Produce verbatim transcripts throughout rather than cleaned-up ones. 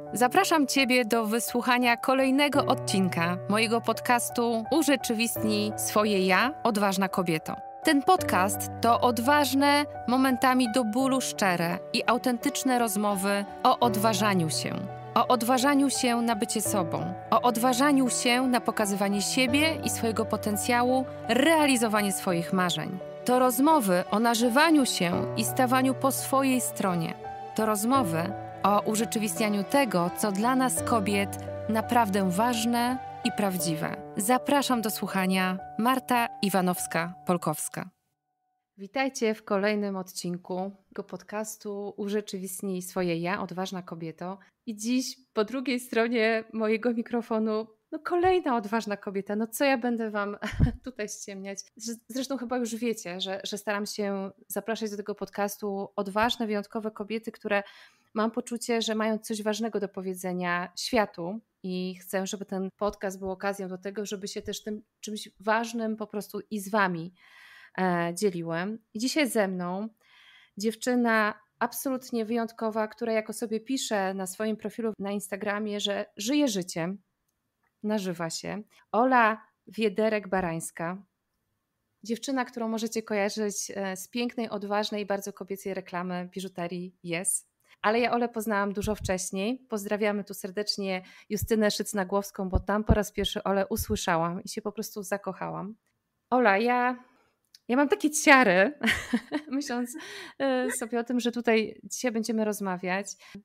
Zapraszam Ciebie do wysłuchania kolejnego odcinka mojego podcastu Urzeczywistnij swoje ja, odważna kobieto. Ten podcast to odważne, momentami do bólu szczere i autentyczne rozmowy o odważaniu się. O odważaniu się na bycie sobą. O odważaniu się na pokazywanie siebie i swojego potencjału, realizowanie swoich marzeń. To rozmowy o nażywaniu się i stawaniu po swojej stronie. To rozmowy o urzeczywistnianiu tego, co dla nas kobiet naprawdę ważne i prawdziwe. Zapraszam do słuchania. Marta Iwanowska-Polkowska. Witajcie w kolejnym odcinku tego podcastu Urzeczywistnij swoje ja, odważna kobieto. I dziś po drugiej stronie mojego mikrofonu no kolejna odważna kobieta. No co ja będę wam tutaj ściemniać? Zresztą chyba już wiecie, że, że staram się zapraszać do tego podcastu odważne, wyjątkowe kobiety, które mam poczucie, że mają coś ważnego do powiedzenia światu i chcę, żeby ten podcast był okazją do tego, żeby się też tym czymś ważnym po prostu i z wami e, dzieliłem. I dzisiaj ze mną dziewczyna absolutnie wyjątkowa, która jak o sobie pisze na swoim profilu na Instagramie, że żyje życiem, nażywa się. Ola Wiederek-Barańska. Dziewczyna, którą możecie kojarzyć z pięknej, odważnej i bardzo kobiecej reklamy biżuterii Yes. Ale ja Olę poznałam dużo wcześniej. Pozdrawiamy tu serdecznie Justynę Szycnagłowską, bo tam po raz pierwszy Olę usłyszałam i się po prostu zakochałam. Ola, ja, ja mam takie ciary, myśląc sobie o tym, że tutaj dzisiaj będziemy rozmawiać.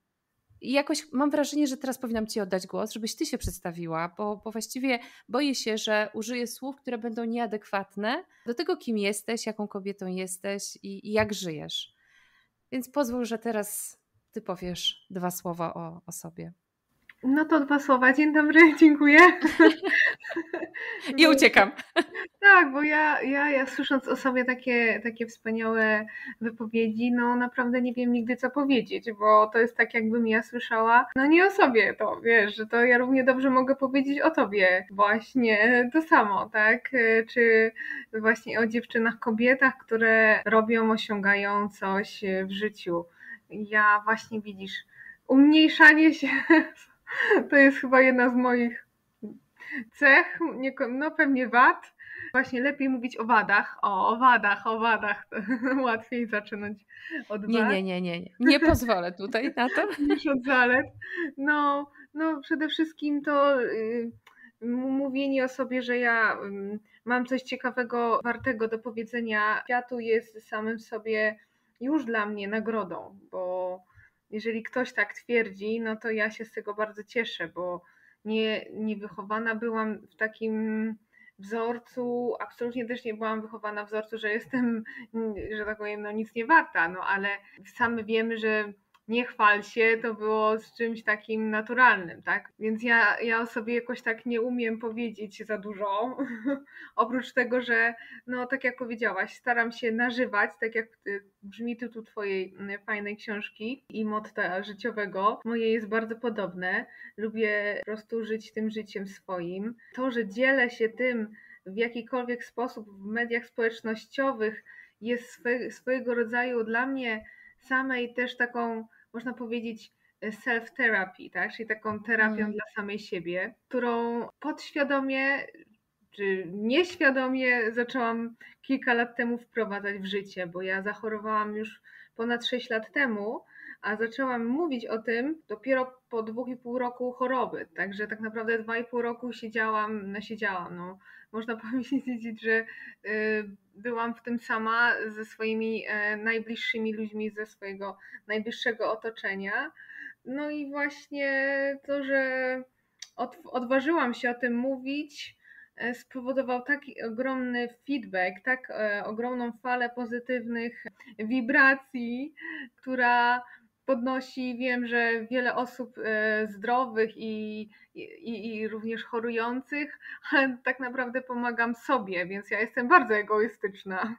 I jakoś mam wrażenie, że teraz powinnam Ci oddać głos, żebyś Ty się przedstawiła, bo, bo właściwie boję się, że użyję słów, które będą nieadekwatne do tego, kim jesteś, jaką kobietą jesteś i, i jak żyjesz. Więc pozwól, że teraz Ty powiesz dwa słowa o, o sobie. No to dwa słowa. Dzień dobry, dziękuję. I uciekam. Tak, bo ja, ja, ja słysząc o sobie takie, takie wspaniałe wypowiedzi, no naprawdę nie wiem nigdy co powiedzieć, bo to jest tak jakbym ja słyszała, no nie o sobie to, wiesz, że to ja równie dobrze mogę powiedzieć o tobie właśnie to samo, tak? Czy właśnie o dziewczynach, kobietach, które robią, osiągają coś w życiu. Ja właśnie widzisz, umniejszanie się to jest chyba jedna z moich cech, no pewnie wad. Właśnie lepiej mówić o wadach. O, o wadach, o wadach. Łatwiej zaczynać od wad. Nie, nie, nie, nie, nie. Nie pozwolę tutaj na to. Niż od zalet. No, no przede wszystkim to yy, mówienie o sobie, że ja yy, mam coś ciekawego, wartego do powiedzenia światu jest samym sobie już dla mnie nagrodą, bo jeżeli ktoś tak twierdzi, no to ja się z tego bardzo cieszę, bo nie, nie wychowana byłam w takim wzorcu, absolutnie też nie byłam wychowana w wzorcu, że jestem, że tak powiem, no nic nie warta, no ale same wiemy, że nie chwal się, to było z czymś takim naturalnym, tak? Więc ja, ja o sobie jakoś tak nie umiem powiedzieć za dużo, oprócz tego, że no tak jak powiedziałaś, staram się nażywać, tak jak brzmi tytuł twojej fajnej książki i motta życiowego, moje jest bardzo podobne, lubię po prostu żyć tym życiem swoim. To, że dzielę się tym w jakikolwiek sposób w mediach społecznościowych jest swe, swojego rodzaju dla mnie samej też taką, można powiedzieć, self-therapy, tak? Czyli taką terapią mm. dla samej siebie, którą podświadomie czy nieświadomie zaczęłam kilka lat temu wprowadzać w życie, bo ja zachorowałam już ponad sześć lat temu, a zaczęłam mówić o tym dopiero po dwóch i pół roku choroby, także tak naprawdę dwa i pół roku siedziałam, no siedziałam, no można powiedzieć, że byłam w tym sama ze swoimi najbliższymi ludźmi, ze swojego najbliższego otoczenia, no i właśnie to, że odważyłam się o tym mówić, spowodował taki ogromny feedback, tak ogromną falę pozytywnych wibracji, która podnosi, wiem, że wiele osób zdrowych i, i, i również chorujących, ale tak naprawdę pomagam sobie, więc ja jestem bardzo egoistyczna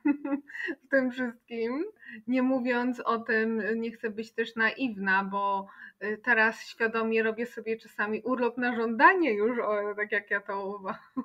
w tym wszystkim. Nie mówiąc o tym, nie chcę być też naiwna, bo teraz świadomie robię sobie czasami urlop na żądanie już, o, tak jak ja to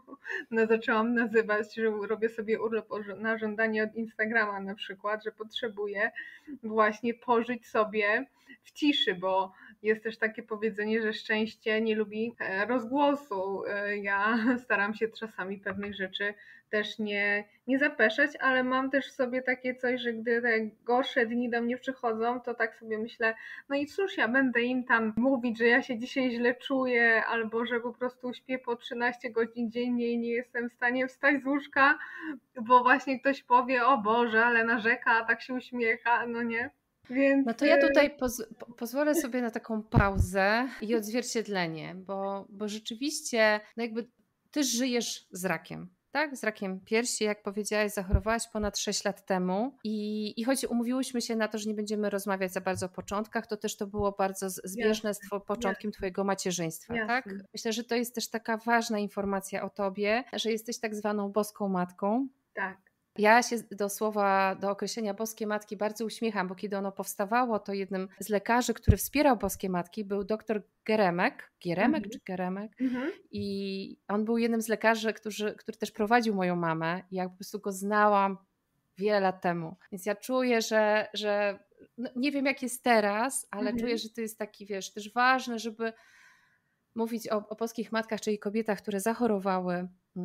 no, zaczęłam nazywać, że robię sobie urlop na żądanie od Instagrama na przykład, że potrzebuję właśnie pożyć sobie w ciszy, bo jest też takie powiedzenie, że szczęście nie lubi rozgłosu. Ja staram się czasami pewnych rzeczy też nie, nie zapeszać, ale mam też w sobie takie coś, że gdy te gorsze dni do mnie przychodzą, to tak sobie myślę, no i cóż, ja będę im tam mówić, że ja się dzisiaj źle czuję, albo że po prostu śpię po trzynaście godzin dziennie i nie jestem w stanie wstać z łóżka, bo właśnie ktoś powie, o Boże, ale narzeka, a tak się uśmiecha, no nie? Więc... No to ja tutaj poz pozwolę sobie na taką pauzę i odzwierciedlenie, bo, bo rzeczywiście no jakby ty żyjesz z rakiem. Tak, z rakiem piersi, jak powiedziałaś, zachorowałaś ponad sześć lat temu i, i choć umówiłyśmy się na to, że nie będziemy rozmawiać za bardzo o początkach, to też to było bardzo zbieżne z początkiem Jasne. Twojego macierzyństwa, Jasne. tak? Myślę, że to jest też taka ważna informacja o tobie, że jesteś tak zwaną boską matką. Tak. Ja się do słowa, do określenia boskie matki bardzo uśmiecham, bo kiedy ono powstawało, to jednym z lekarzy, który wspierał boskie matki, był doktor Geremek, Gieremek mm-hmm. czy Geremek mm-hmm. i on był jednym z lekarzy, który, który też prowadził moją mamę i ja po prostu go znałam wiele lat temu, więc ja czuję, że, że no nie wiem jak jest teraz, ale mm-hmm. czuję, że to jest taki, wiesz, też ważne, żeby mówić o, o boskich matkach, czyli kobietach, które zachorowały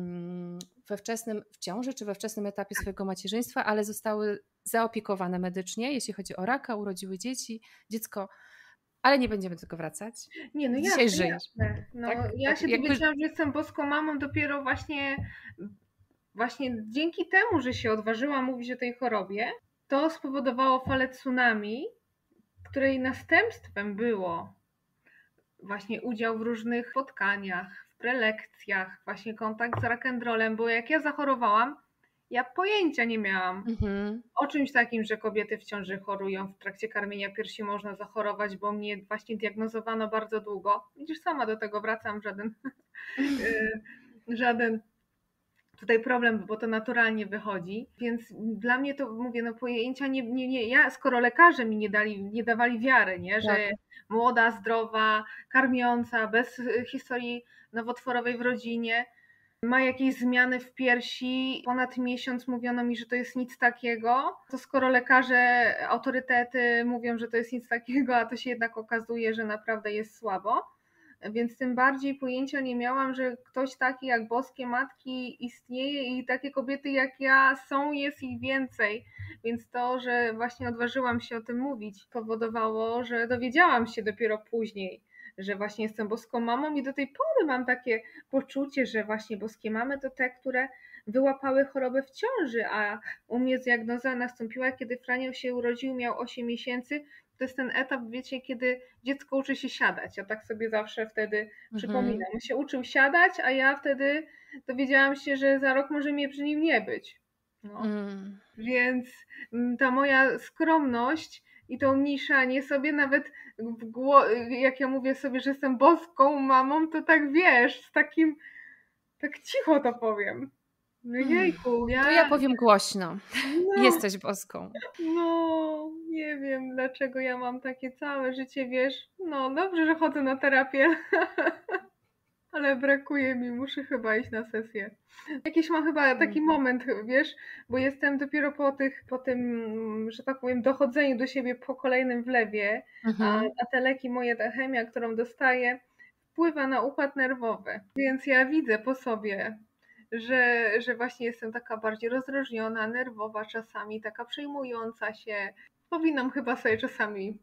we wczesnym, w ciąży czy we wczesnym etapie swojego macierzyństwa, ale zostały zaopiekowane medycznie, jeśli chodzi o raka, urodziły dzieci, dziecko, ale nie będziemy do tego wracać. Nie, no Dzisiaj jasne, żyjesz. Jasne. No, tak? Ja tak, się jakby... dowiedziałam, że jestem boską mamą dopiero właśnie, właśnie dzięki temu, że się odważyłam mówić o tej chorobie, to spowodowało falę tsunami, której następstwem było właśnie udział w różnych spotkaniach, w prelekcjach, właśnie kontakt z rock'n'rollem, bo jak ja zachorowałam, ja pojęcia nie miałam mhm. o czymś takim, że kobiety w ciąży chorują, w trakcie karmienia piersi można zachorować, bo mnie właśnie diagnozowano bardzo długo. Widzisz, sama do tego wracam, żaden, żaden tutaj problem, bo to naturalnie wychodzi, więc dla mnie to, mówię, no pojęcia nie, nie, nie ja, skoro lekarze mi nie dali, nie dawali wiary, nie, że tak. młoda, zdrowa, karmiąca, bez historii nowotworowej w rodzinie, ma jakieś zmiany w piersi, ponad miesiąc mówiono mi, że to jest nic takiego, to skoro lekarze, autorytety mówią, że to jest nic takiego, a to się jednak okazuje, że naprawdę jest słabo. Więc tym bardziej pojęcia nie miałam, że ktoś taki jak boskie matki istnieje i takie kobiety jak ja są, jest ich więcej. Więc to, że właśnie odważyłam się o tym mówić, powodowało, że dowiedziałam się dopiero później, że właśnie jestem boską mamą i do tej pory mam takie poczucie, że właśnie boskie mamy to te, które wyłapały chorobę w ciąży, a u mnie diagnoza nastąpiła, kiedy Franio się urodził, miał osiem miesięcy. To jest ten etap, wiecie, kiedy dziecko uczy się siadać. Ja tak sobie zawsze wtedy mhm. przypominam. On się uczył siadać, a ja wtedy dowiedziałam się, że za rok może mnie przy nim nie być. No. Mm. Więc ta moja skromność i to umniejszanie sobie, nawet w gło- jak ja mówię sobie, że jestem boską mamą, to tak wiesz, z takim, tak cicho to powiem. No jejku, ja... To ja powiem głośno. No, jesteś boską. No, nie wiem dlaczego ja mam takie całe życie, wiesz, no dobrze, że chodzę na terapię, ale brakuje mi, muszę chyba iść na sesję. Jakiś mam chyba taki moment, wiesz, bo jestem dopiero po tych, po tym, że tak powiem, dochodzeniu do siebie po kolejnym wlewie, mhm. a, a te leki moje, ta chemia, którą dostaję, wpływa na układ nerwowy, więc ja widzę po sobie, Że, że właśnie jestem taka bardziej rozdrażniona, nerwowa czasami, taka przejmująca się. Powinnam chyba sobie czasami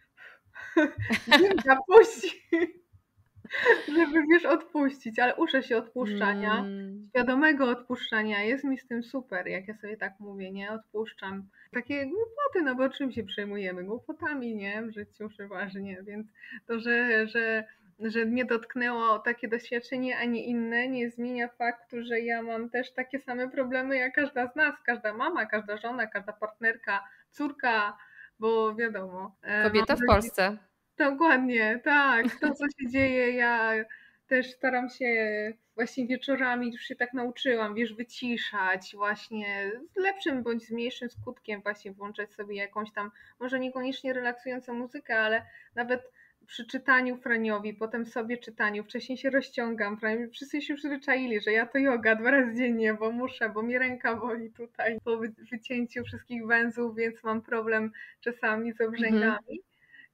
zapuścić, żeby wiesz, odpuścić, ale uczę się odpuszczania, mm. świadomego odpuszczania, jest mi z tym super, jak ja sobie tak mówię, nie, odpuszczam. Takie głupoty, no bo czym się przejmujemy? Głupotami, nie, w życiu przeważnie, więc to, że, że że mnie dotknęło takie doświadczenie, a nie inne, nie zmienia faktu, że ja mam też takie same problemy jak każda z nas, każda mama, każda żona, każda partnerka, córka, bo wiadomo. Kobieta w Polsce. Dokładnie, tak. To, co się dzieje, ja też staram się właśnie wieczorami, już się tak nauczyłam, wiesz, wyciszać właśnie z lepszym bądź z mniejszym skutkiem, właśnie włączać sobie jakąś tam, może niekoniecznie relaksującą muzykę, ale nawet przy czytaniu Franiowi, potem sobie czytaniu, wcześniej się rozciągam, Franiowi, wszyscy się przyzwyczaili, że ja to joga dwa razy dziennie, bo muszę, bo mi ręka boli tutaj po wycięciu wszystkich węzłów, więc mam problem czasami z obrzękami.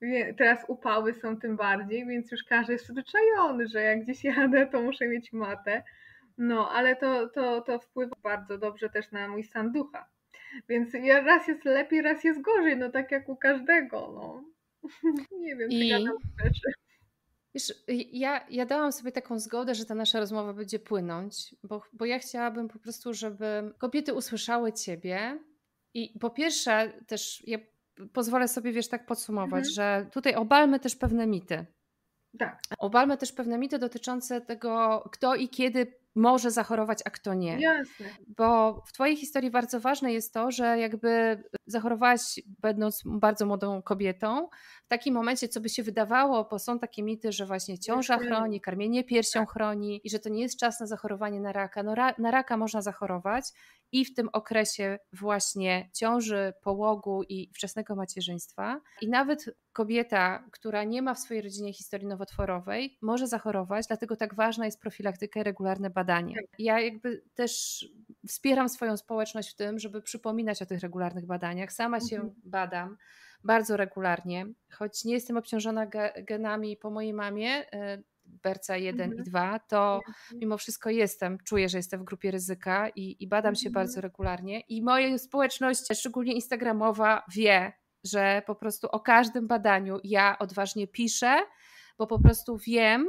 Teraz upały są tym bardziej, więc już każdy jest przyzwyczajony, że jak gdzieś jadę, to muszę mieć matę. No, ale to, to, to wpływa bardzo dobrze też na mój stan ducha. Więc raz jest lepiej, raz jest gorzej, no tak jak u każdego, no. Nie wiem, czy gadam rzeczy. Wiesz, ja, ja dałam sobie taką zgodę, że ta nasza rozmowa będzie płynąć, bo, bo ja chciałabym po prostu, żeby kobiety usłyszały ciebie i po pierwsze też ja pozwolę sobie, wiesz, tak podsumować, mhm. że tutaj obalmy też pewne mity. Tak. Obalmy też pewne mity dotyczące tego, kto i kiedy może zachorować, a kto nie. Jasne. Bo w twojej historii bardzo ważne jest to, że jakby zachorowałaś będąc bardzo młodą kobietą, w takim momencie, co by się wydawało, bo są takie mity, że właśnie ciąża chroni, karmienie piersią tak. chroni i że to nie jest czas na zachorowanie na raka. No ra- na raka można zachorować i w tym okresie właśnie ciąży, połogu i wczesnego macierzyństwa. I nawet kobieta, która nie ma w swojej rodzinie historii nowotworowej, może zachorować, dlatego tak ważna jest profilaktyka i regularne badanie. Ja jakby też wspieram swoją społeczność w tym, żeby przypominać o tych regularnych badaniach. Sama się mhm. badam bardzo regularnie, choć nie jestem obciążona ge- genami po mojej mamie, B R C A jeden mhm. i dwa, to mimo wszystko jestem, czuję, że jestem w grupie ryzyka i, i badam mhm. się bardzo regularnie i moja społeczność, szczególnie instagramowa, wie, że po prostu o każdym badaniu ja odważnie piszę, bo po prostu wiem,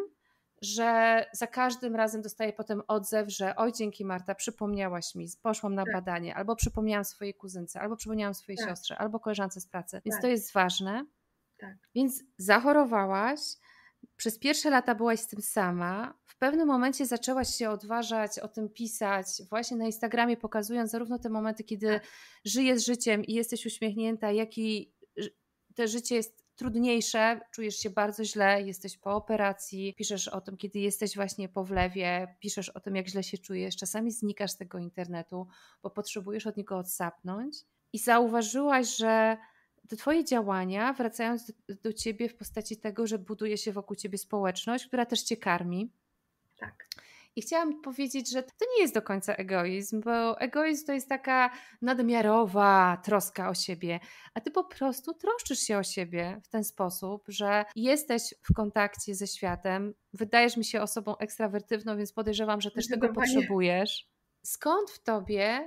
że za każdym razem dostaję potem odzew, że oj, dzięki Marta, przypomniałaś mi, poszłam na tak. badanie, albo przypomniałam swojej kuzynce, albo przypomniałam swojej tak. siostrze, albo koleżance z pracy. Więc tak. to jest ważne. Tak. Więc zachorowałaś, przez pierwsze lata byłaś z tym sama, w pewnym momencie zaczęłaś się odważać o tym pisać, właśnie na Instagramie pokazując zarówno te momenty, kiedy tak. żyjesz życiem i jesteś uśmiechnięta, jak i to życie jest trudniejsze, czujesz się bardzo źle, jesteś po operacji, piszesz o tym, kiedy jesteś właśnie po wlewie, piszesz o tym, jak źle się czujesz, czasami znikasz z tego internetu, bo potrzebujesz od niego odsapnąć i zauważyłaś, że te twoje działania, wracając do, do ciebie w postaci tego, że buduje się wokół ciebie społeczność, która też cię karmi. Tak. I chciałam powiedzieć, że to nie jest do końca egoizm, bo egoizm to jest taka nadmiarowa troska o siebie, a ty po prostu troszczysz się o siebie w ten sposób, że jesteś w kontakcie ze światem, wydajesz mi się osobą ekstrawertywną, więc podejrzewam, że też tego potrzebujesz. Skąd w tobie,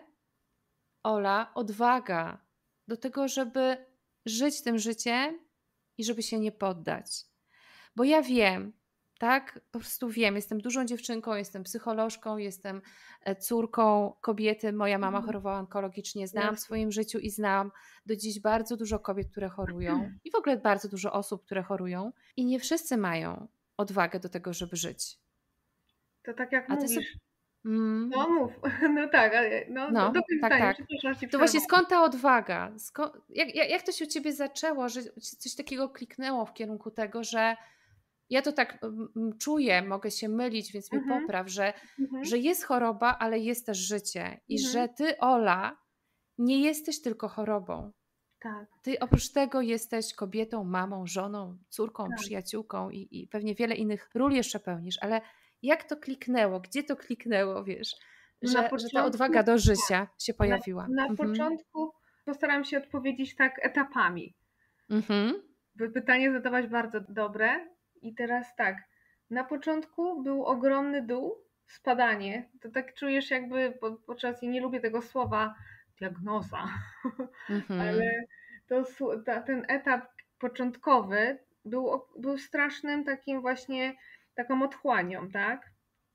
Ola, odwaga do tego, żeby żyć tym życiem i żeby się nie poddać? Bo ja wiem, tak, po prostu wiem, jestem dużą dziewczynką, jestem psycholożką, jestem córką kobiety, moja mama chorowała onkologicznie, znałam w swoim życiu i znam do dziś bardzo dużo kobiet, które chorują i w ogóle bardzo dużo osób, które chorują i nie wszyscy mają odwagę do tego, żeby żyć. To tak jak A ty mówisz. sobie... Mm. No mów, no tak, ale no, no do tak, zdania, tak. To właśnie skąd ta odwaga? Skąd, jak, jak to się u ciebie zaczęło, że coś takiego kliknęło w kierunku tego, że ja to tak m, czuję, mogę się mylić, więc mnie Mhm. popraw, że, Mhm. że jest choroba, ale jest też życie i Mhm. że ty, Ola, nie jesteś tylko chorobą. Tak. Ty oprócz tego jesteś kobietą, mamą, żoną, córką, tak. przyjaciółką i, i pewnie wiele innych ról jeszcze pełnisz, ale jak to kliknęło? Gdzie to kliknęło, wiesz? Że, początku, że ta odwaga do życia się pojawiła. Na, na mhm. początku postaram się odpowiedzieć tak etapami. Mhm. By pytanie zadawać bardzo dobre. I teraz tak, na początku był ogromny dół, spadanie. To tak czujesz jakby, podczas, nie lubię tego słowa, diagnoza, mhm. ale to, ta, ten etap początkowy był, był strasznym takim właśnie, taką otchłanią, tak?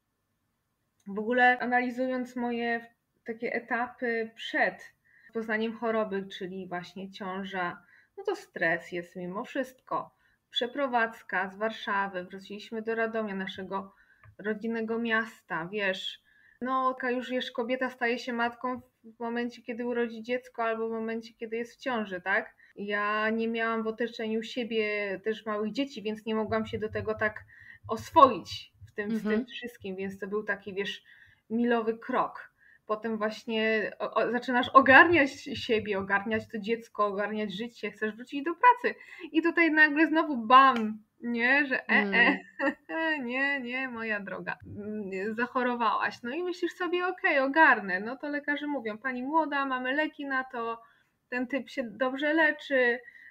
W ogóle analizując moje takie etapy przed poznaniem choroby, czyli właśnie ciąża, no to stres jest mimo wszystko. Przeprowadzka z Warszawy, wróciliśmy do Radomia, naszego rodzinnego miasta, wiesz, no już wiesz, kobieta staje się matką w momencie, kiedy urodzi dziecko albo w momencie, kiedy jest w ciąży, tak? Ja nie miałam w otoczeniu siebie też małych dzieci, więc nie mogłam się do tego tak oswoić w tym, mhm. w tym wszystkim, więc to był taki, wiesz, milowy krok. Potem właśnie o, o, zaczynasz ogarniać siebie, ogarniać to dziecko, ogarniać życie, chcesz wrócić do pracy. I tutaj nagle znowu bam, nie, że e, e, mm. nie, nie, moja droga, zachorowałaś. No i myślisz sobie, okej, okay, ogarnę. No to lekarze mówią, pani młoda, mamy leki na to, ten typ się dobrze leczy,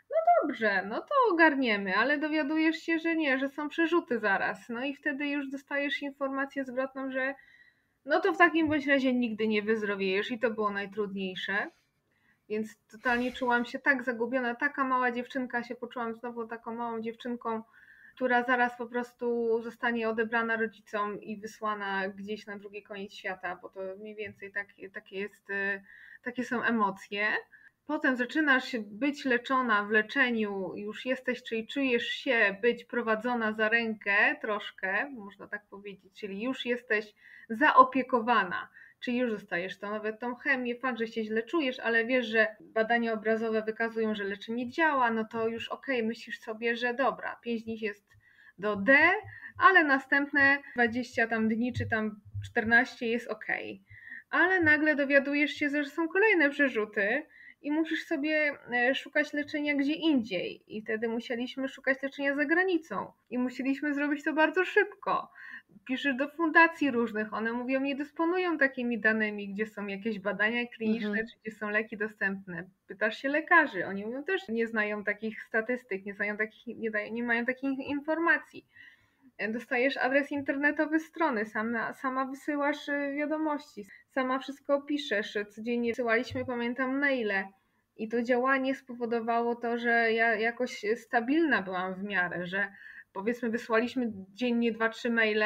dobrze, no to ogarniemy, ale dowiadujesz się, że nie, że są przerzuty zaraz. No i wtedy już dostajesz informację zwrotną, że no to w takim bądź razie nigdy nie wyzdrowiejesz i to było najtrudniejsze. Więc totalnie czułam się tak zagubiona, taka mała dziewczynka, się poczułam znowu taką małą dziewczynką, która zaraz po prostu zostanie odebrana rodzicom i wysłana gdzieś na drugi koniec świata, bo to mniej więcej takie, takie, jest, takie są emocje. Potem zaczynasz być leczona w leczeniu, już jesteś, czyli czujesz się być prowadzona za rękę troszkę, można tak powiedzieć, czyli już jesteś zaopiekowana, czyli już dostajesz to, nawet tą chemię, fakt, że się źle czujesz, ale wiesz, że badania obrazowe wykazują, że leczenie działa, no to już okej, myślisz sobie, że dobra, pięć dni jest do D, ale następne dwadzieścia tam dni, czy tam czternaście jest okej. Ale nagle dowiadujesz się, że są kolejne przerzuty, i musisz sobie szukać leczenia gdzie indziej. I wtedy musieliśmy szukać leczenia za granicą. I musieliśmy zrobić to bardzo szybko. Piszesz do fundacji różnych, one mówią, nie dysponują takimi danymi, gdzie są jakieś badania kliniczne, Mhm. czy gdzie są leki dostępne. Pytasz się lekarzy, oni mówią, też nie znają takich statystyk, nie, znają takich, nie, dają, nie mają takich informacji. Dostajesz adres internetowy strony, sama, sama wysyłasz wiadomości, sama wszystko piszesz, codziennie wysyłaliśmy, pamiętam, maile i to działanie spowodowało to, że ja jakoś stabilna byłam w miarę, że powiedzmy wysłaliśmy dziennie dwa, trzy maile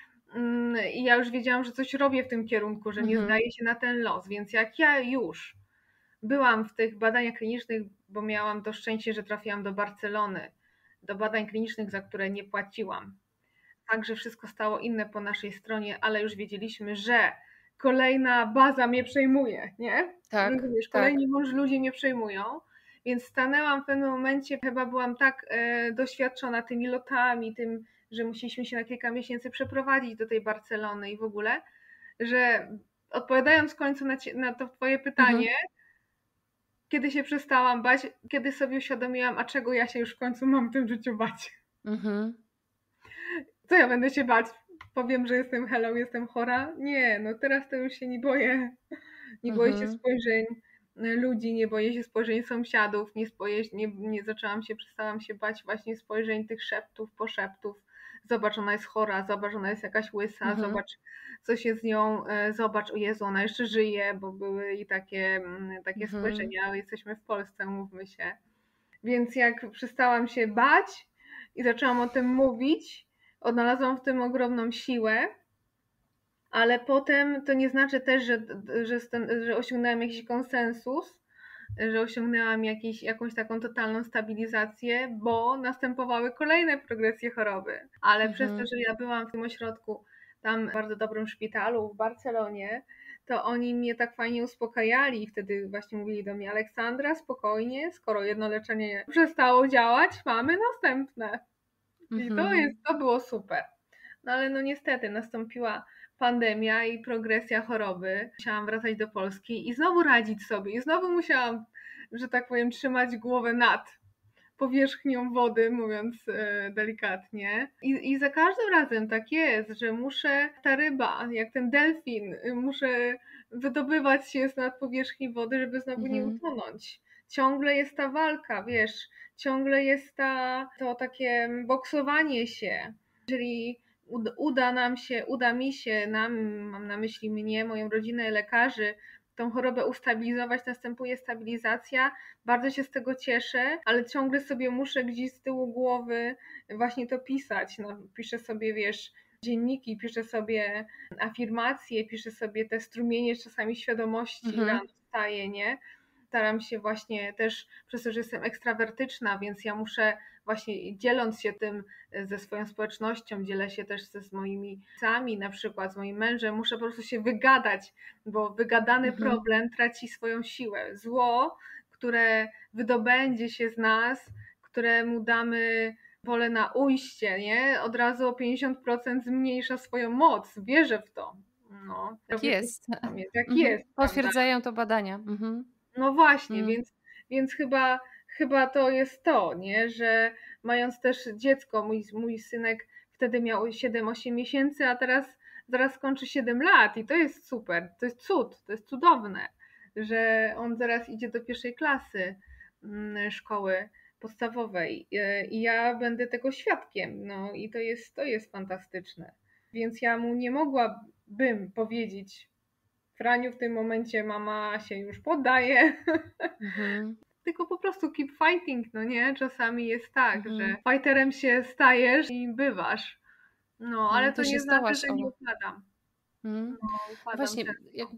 i ja już wiedziałam, że coś robię w tym kierunku, że nie Mhm. zdaję się na ten los, więc jak ja już byłam w tych badaniach klinicznych, bo miałam to szczęście, że trafiłam do Barcelony, do badań klinicznych, za które nie płaciłam. Także wszystko stało inne po naszej stronie, ale już wiedzieliśmy, że kolejna baza mnie przejmuje, nie? Tak, Rozumiesz, tak. kolejni mąż ludzie mnie przejmują, więc stanęłam w pewnym momencie, chyba byłam tak e, doświadczona tymi lotami, tym, że musieliśmy się na kilka miesięcy przeprowadzić do tej Barcelony i w ogóle, że odpowiadając w końcu na, cie, na to twoje pytanie, Mhm. kiedy się przestałam bać, kiedy sobie uświadomiłam, a czego ja się już w końcu mam w tym życiu bać. Mhm. Co ja będę się bać? Powiem, że jestem hello, jestem chora? Nie, no teraz to już się nie boję. Nie boję się Mhm. spojrzeń ludzi, nie boję się spojrzeń sąsiadów, nie, boję, nie, nie zaczęłam się, przestałam się bać właśnie spojrzeń tych szeptów, poszeptów. Zobacz, ona jest chora, zobacz, ona jest jakaś łysa, Mhm. zobacz, co się z nią, zobacz, o Jezu, ona jeszcze żyje, bo były i takie, takie Mhm. spojrzenia, jesteśmy w Polsce, mówmy się. Więc jak przestałam się bać i zaczęłam o tym mówić, odnalazłam w tym ogromną siłę, ale potem to nie znaczy też, że, że, że osiągnęłam jakiś konsensus, że osiągnęłam jakiś, jakąś taką totalną stabilizację, bo następowały kolejne progresje choroby. Ale Mhm. przez to, że ja byłam w tym ośrodku, tam w bardzo dobrym szpitalu w Barcelonie, to oni mnie tak fajnie uspokajali i wtedy właśnie mówili do mnie: Aleksandra, spokojnie, skoro jedno leczenie przestało działać, mamy następne. I to Mhm. jest, to było super. No ale no niestety nastąpiła pandemia i progresja choroby. Musiałam wracać do Polski i znowu radzić sobie. I znowu musiałam, że tak powiem, trzymać głowę nad powierzchnią wody, mówiąc e, delikatnie. I, I za każdym razem tak jest, że muszę, ta ryba, jak ten delfin, muszę wydobywać się z nad powierzchni wody, żeby znowu nie Mhm. utonąć. Ciągle jest ta walka, wiesz, ciągle jest ta, to takie boksowanie się. Jeżeli uda nam się, uda mi się, nam, mam na myśli mnie, moją rodzinę, lekarzy, tą chorobę ustabilizować, następuje stabilizacja. Bardzo się z tego cieszę, ale ciągle sobie muszę gdzieś z tyłu głowy właśnie to pisać. No, piszę sobie, wiesz, dzienniki, piszę sobie afirmacje, piszę sobie te strumienie czasami świadomości, Mhm. rano wstaję, nie? Staram się właśnie też, przez to, że jestem ekstrawertyczna, więc ja muszę właśnie, dzieląc się tym ze swoją społecznością, dzielę się też ze z moimi psami, na przykład z moim mężem, muszę po prostu się wygadać, bo wygadany Mhm. problem traci swoją siłę. Zło, które wydobędzie się z nas, któremu damy wolę na ujście, nie? Od razu o pięćdziesiąt procent zmniejsza swoją moc. Wierzę w to. No, Tak jest. jak Mhm. jest, prawda? Potwierdzają to badania. Mhm. No właśnie, Mm. więc, więc chyba, chyba to jest to, nie? Że mając też dziecko, mój, mój synek wtedy miał siedem osiem miesięcy, a teraz zaraz skończy siedem lat i to jest super, to jest cud, to jest cudowne, że on zaraz idzie do pierwszej klasy szkoły podstawowej i ja będę tego świadkiem, no i to jest, to jest fantastyczne. Więc ja mu nie mogłabym powiedzieć: Franiu, w tym momencie mama się już poddaje, mhm. tylko po prostu keep fighting, no nie? Czasami jest tak, mhm. że fighterem się stajesz i bywasz, no ale to, to nie znaczy, że nie upadam. Hmm. No, upadam Właśnie, jak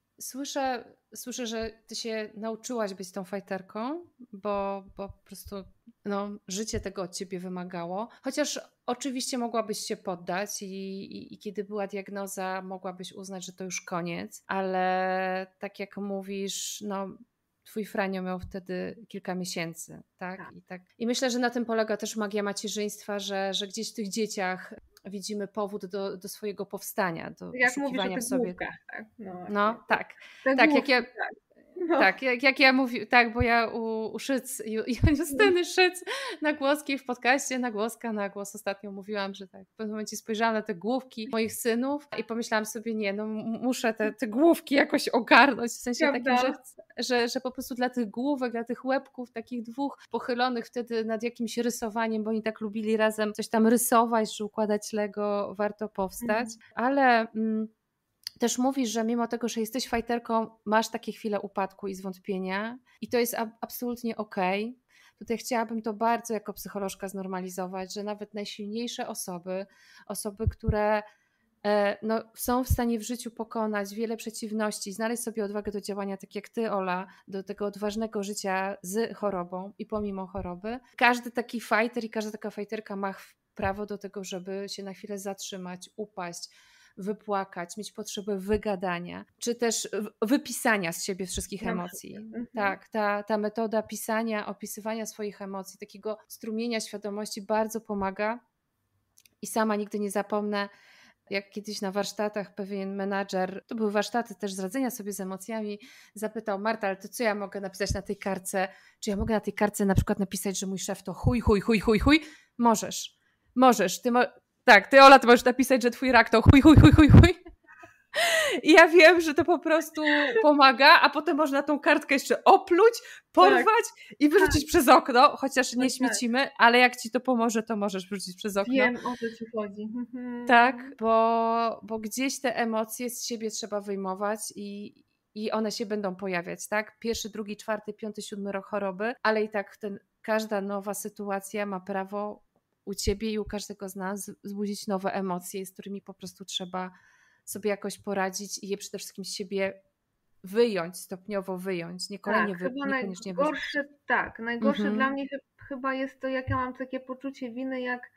słyszę, słyszę, że ty się nauczyłaś być tą fajterką, bo, bo po prostu no, życie tego od ciebie wymagało. Chociaż oczywiście mogłabyś się poddać i, i, i kiedy była diagnoza, mogłabyś uznać, że to już koniec, ale tak jak mówisz, no twój Franio miał wtedy kilka miesięcy, tak? tak. I, tak. I myślę, że na tym polega też magia macierzyństwa, że, że gdzieś w tych dzieciach widzimy powód do, do swojego powstania, do jak poszukiwania mówisz w sobie. Główkach, tak? No, no tak. Te tak, główki, jak ja, tak. No. Tak, jak, jak ja mówię, tak, bo ja u, u Szyc, Justyny Szyc na Głoskiej w podcaście, na Głoska, na Głos ostatnio mówiłam, że tak, w pewnym momencie spojrzałam na te główki moich synów i pomyślałam sobie, nie, no muszę te, te główki jakoś ogarnąć, w sensie Prawda? takim, że, że, że po prostu dla tych główek, dla tych łebków, takich dwóch pochylonych wtedy nad jakimś rysowaniem, bo oni tak lubili razem coś tam rysować, że układać Lego warto powstać, mhm. ale... Mm, Też mówisz, że mimo tego, że jesteś fajterką, masz takie chwile upadku i zwątpienia i to jest ab- absolutnie okej. Okay. Tutaj chciałabym to bardzo jako psycholożka znormalizować, że nawet najsilniejsze osoby, osoby, które e, no, są w stanie w życiu pokonać wiele przeciwności, znaleźć sobie odwagę do działania, tak jak ty, Ola, do tego odważnego życia z chorobą i pomimo choroby. Każdy taki fajter i każda taka fajterka ma prawo do tego, żeby się na chwilę zatrzymać, upaść, wypłakać, mieć potrzebę wygadania, czy też wypisania z siebie wszystkich no, emocji. Mhm. Tak, ta, ta metoda pisania, opisywania swoich emocji, takiego strumienia świadomości bardzo pomaga i sama nigdy nie zapomnę, jak kiedyś na warsztatach pewien menadżer, to były warsztaty też z radzenia sobie z emocjami, zapytał: Marta, ale to co ja mogę napisać na tej kartce? Czy ja mogę na tej kartce na przykład napisać, że mój szef to chuj, chuj, chuj, chuj, chuj? Możesz, możesz, ty mo- Tak, ty, Ola, ty możesz napisać, że twój rak to chuj, chuj, chuj, chuj, chuj. I ja wiem, że to po prostu pomaga, a potem można tą kartkę jeszcze opluć, porwać tak. i wyrzucić tak. przez okno, chociaż nie tak, śmiecimy, tak. ale jak ci to pomoże, to możesz wyrzucić przez okno. Wiem, o co ci chodzi. Tak, bo, bo gdzieś te emocje z siebie trzeba wyjmować i, i one się będą pojawiać, tak? Pierwszy, drugi, czwarty, piąty, siódmy rok choroby, ale i tak ten, każda nowa sytuacja ma prawo u ciebie i u każdego z nas wzbudzić nowe emocje, z którymi po prostu trzeba sobie jakoś poradzić i je przede wszystkim z siebie wyjąć, stopniowo wyjąć, nie kolejnie tak, wy, chyba niekoniecznie najgorsze, wyrzucić. Tak, najgorsze mhm. dla mnie chyba jest to, jak ja mam takie poczucie winy, jak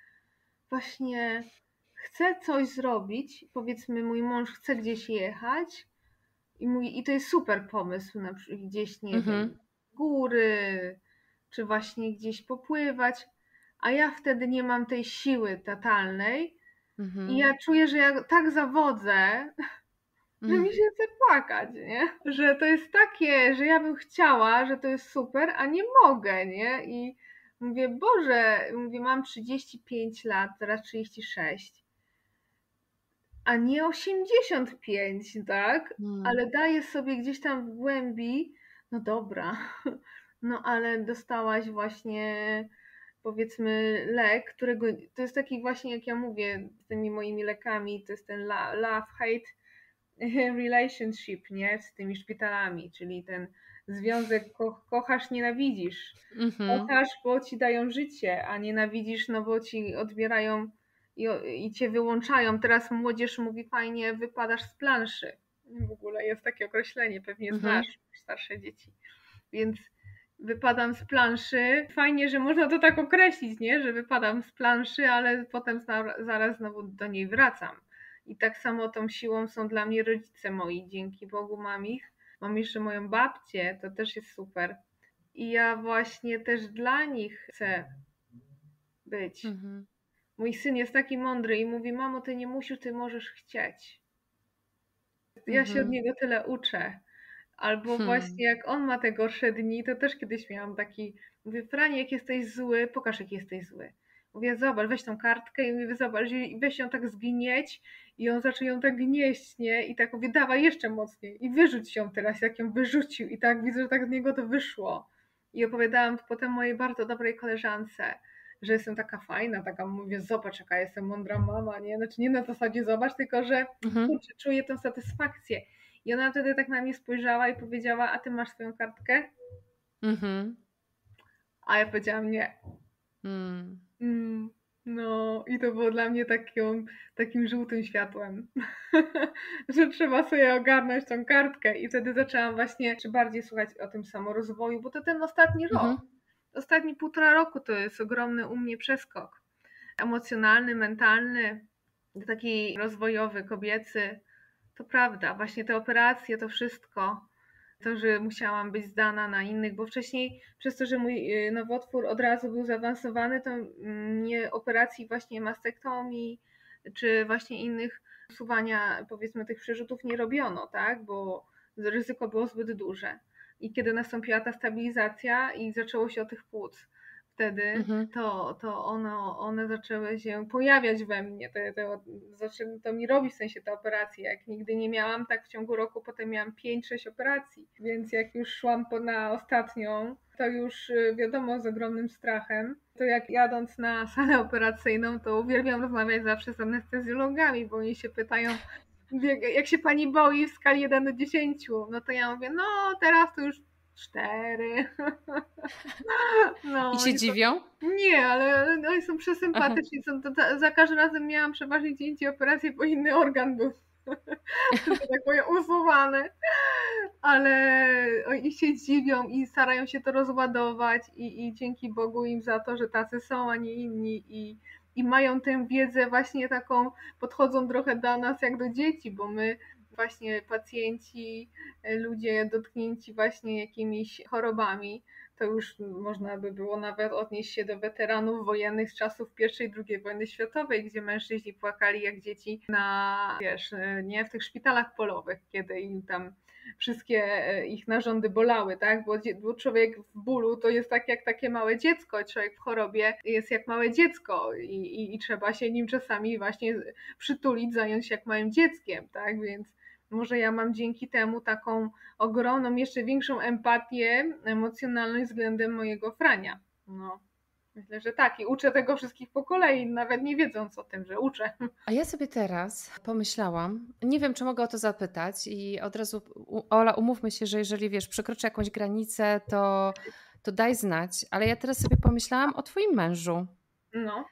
właśnie chcę coś zrobić, powiedzmy mój mąż chce gdzieś jechać i, mój, i to jest super pomysł, na przykład gdzieś, nie mhm. wiem, góry, czy właśnie gdzieś popływać, a ja wtedy nie mam tej siły totalnej mhm. i ja czuję, że ja tak zawodzę, mhm. że mi się chce płakać, nie? Że to jest takie, że ja bym chciała, że to jest super, a nie mogę, nie? I mówię, Boże, mówię, mam trzydzieści pięć lat, teraz trzydzieści sześć, a nie osiemdziesiąt pięć, tak? Hmm. Ale daję sobie gdzieś tam w głębi, no dobra, no ale dostałaś właśnie, powiedzmy, lek, którego, to jest taki właśnie, jak ja mówię z tymi moimi lekami, to jest ten love-hate relationship, nie? Z tymi szpitalami, czyli ten związek ko- kochasz, nienawidzisz. Mm-hmm. Kochasz, bo ci dają życie, a nienawidzisz, no bo ci odbierają i, i cię wyłączają. Teraz młodzież mówi fajnie, wypadasz z planszy. W ogóle jest takie określenie, pewnie mm-hmm. znasz, starsze dzieci. Więc wypadam z planszy. Fajnie, że można to tak określić, nie? Że wypadam z planszy, ale potem zaraz znowu do niej wracam. I tak samo tą siłą są dla mnie rodzice moi. Dzięki Bogu mam ich. Mam jeszcze moją babcię, to też jest super. I ja właśnie też dla nich chcę być. Mhm. Mój syn jest taki mądry i mówi: mamo, ty nie musisz, ty możesz chcieć. Ja mhm. się od niego tyle uczę. Albo hmm. właśnie jak on ma te gorsze dni, to też kiedyś miałam taki, mówię: Franie, jak jesteś zły, pokaż, jak jesteś zły. Mówię: zobacz, weź tą kartkę i mówię: zobacz, i weź ją tak zgnieć, i on zaczął ją tak gnieść, nie? I tak mówię: dawaj jeszcze mocniej i wyrzuć ją teraz, jak ją wyrzucił, i tak widzę, że tak z niego to wyszło. I opowiadałam potem mojej bardzo dobrej koleżance, że jestem taka fajna, taka mówię, zobacz jaka jestem mądra mama, nie? Znaczy nie na zasadzie zobacz, tylko że Mhm. kurczę, czuję tę satysfakcję. I ona wtedy tak na mnie spojrzała i powiedziała, a ty masz swoją kartkę? Mhm. A ja powiedziałam nie. Mm. Mm, no i to było dla mnie takim, takim żółtym światłem, że trzeba sobie ogarnąć tą kartkę i wtedy zaczęłam właśnie czy bardziej słuchać o tym samorozwoju, bo to ten ostatni rok, Mhm. ostatni półtora roku to jest ogromny u mnie przeskok emocjonalny, mentalny, taki rozwojowy, kobiecy. To prawda, właśnie te operacje, to wszystko, to, że musiałam być zdana na innych, bo wcześniej przez to, że mój nowotwór od razu był zaawansowany, to nie operacji właśnie mastektomii, czy właśnie innych usuwania powiedzmy tych przerzutów nie robiono, tak, bo ryzyko było zbyt duże. I kiedy nastąpiła ta stabilizacja i zaczęło się od tych płuc, wtedy Mhm. to, to ono, one zaczęły się pojawiać we mnie, to, to, zaczęły to mi robić w sensie te operacje, jak nigdy nie miałam, tak w ciągu roku potem miałam pięć sześć operacji, więc jak już szłam po, na ostatnią, to już wiadomo z ogromnym strachem, to jak jadąc na salę operacyjną, to uwielbiam rozmawiać zawsze z anestezjologami, bo oni się pytają, jak się pani boi w skali jeden do dziesięciu, no to ja mówię, no teraz to już cztery. I No, się i to... dziwią? Nie, ale no, są przesympatyczni. Są to, to, za każdym razem miałam przeważnie dzięki operacji, bo inny organ był tylko tak powiem usuwany. Ale oni się dziwią i starają się to rozładować i, i dzięki Bogu im za to, że tacy są, a nie inni i, i mają tę wiedzę właśnie taką, podchodzą trochę do nas jak do dzieci, bo my właśnie pacjenci, ludzie dotknięci właśnie jakimiś chorobami, to już można by było nawet odnieść się do weteranów wojennych z czasów pierwszej i drugiej wojny światowej, gdzie mężczyźni płakali jak dzieci na, wiesz, nie, w tych szpitalach polowych, kiedy im tam wszystkie ich narządy bolały, tak? Bo, bo człowiek w bólu to jest tak jak takie małe dziecko, człowiek w chorobie jest jak małe dziecko i, i, i trzeba się nim czasami właśnie przytulić, zająć się jak małym dzieckiem, tak? Więc może ja mam dzięki temu taką ogromną, jeszcze większą empatię emocjonalną względem mojego Frania. No. Myślę, że tak. I uczę tego wszystkich po kolei, nawet nie wiedząc o tym, że uczę. A ja sobie teraz pomyślałam, nie wiem, czy mogę o to zapytać i od razu, Ola, umówmy się, że jeżeli wiesz, przekroczy jakąś granicę, to, to daj znać, ale ja teraz sobie pomyślałam o twoim mężu, No.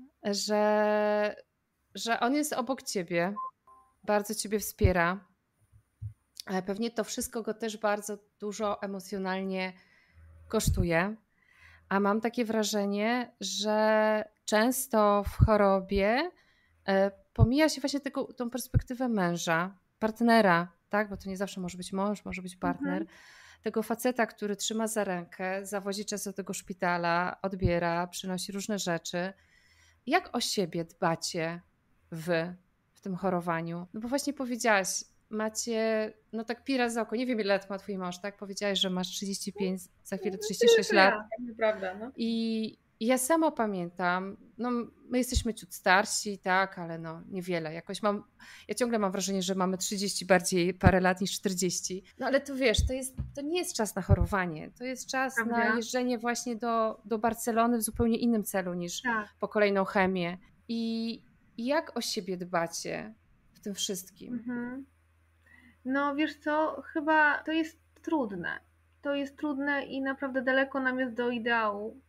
że, że on jest obok ciebie, bardzo ciebie wspiera. Pewnie to wszystko go też bardzo dużo emocjonalnie kosztuje. A mam takie wrażenie, że często w chorobie pomija się właśnie tego, tą perspektywę męża, partnera, tak? Bo to nie zawsze może być mąż, może być partner. Mhm. Tego faceta, który trzyma za rękę, zawozi często do tego szpitala, odbiera, przynosi różne rzeczy. Jak o siebie dbacie wy w tym chorowaniu? No bo właśnie powiedziałaś, macie, no tak pira za oko, nie wiem ile lat ma twój mąż, tak? Powiedziałaś, że masz trzydzieści pięć, za chwilę trzydzieści sześć lat. Ja, prawda, no. I ja sama pamiętam, no my jesteśmy ciut starsi, tak, ale no niewiele. Jakoś mam, ja ciągle mam wrażenie, że mamy trzydzieści bardziej parę lat niż czterdzieści. No ale to wiesz, to, jest, to nie jest czas na chorowanie, to jest czas prawda? Na jeżdżenie właśnie do, do Barcelony w zupełnie innym celu niż tak. po kolejną chemię. I, I jak o siebie dbacie w tym wszystkim? Mhm. No wiesz co, chyba to jest trudne. To jest trudne i naprawdę daleko nam jest do ideału.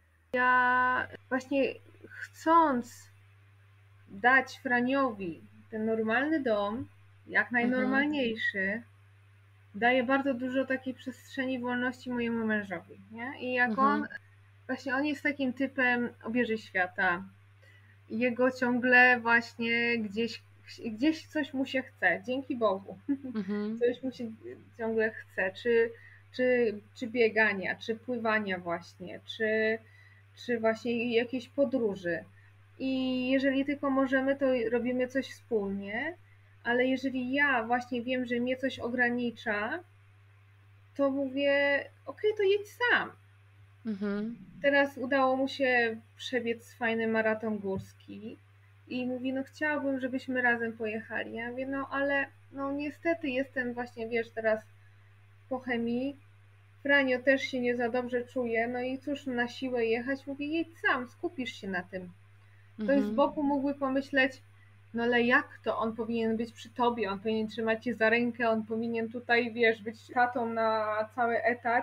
Ja właśnie chcąc dać Franiowi ten normalny dom, jak najnormalniejszy, mhm. daję bardzo dużo takiej przestrzeni wolności mojemu mężowi. Nie? I jak mhm. on, właśnie on jest takim typem obieży świata. Jego ciągle właśnie gdzieś, gdzieś coś mu się chce, dzięki Bogu. Mhm. Coś mu się ciągle chce, czy, czy, czy biegania, czy pływania właśnie, czy czy właśnie jakiejś podróży. I jeżeli tylko możemy, to robimy coś wspólnie, ale jeżeli ja właśnie wiem, że mnie coś ogranicza, to mówię, okej, okay, to jedź sam. Mhm. Teraz udało mu się przebiec fajny maraton górski i mówi, no chciałabym, żebyśmy razem pojechali. Ja mówię, no ale no niestety jestem właśnie, wiesz, teraz po chemii, Franio też się nie za dobrze czuje, no i cóż, na siłę jechać, mówię, jedź sam, skupisz się na tym. Ktoś Mhm. z boku mógłby pomyśleć, no ale jak to, on powinien być przy tobie, on powinien trzymać cię za rękę, on powinien tutaj, wiesz, być tatą na cały etat,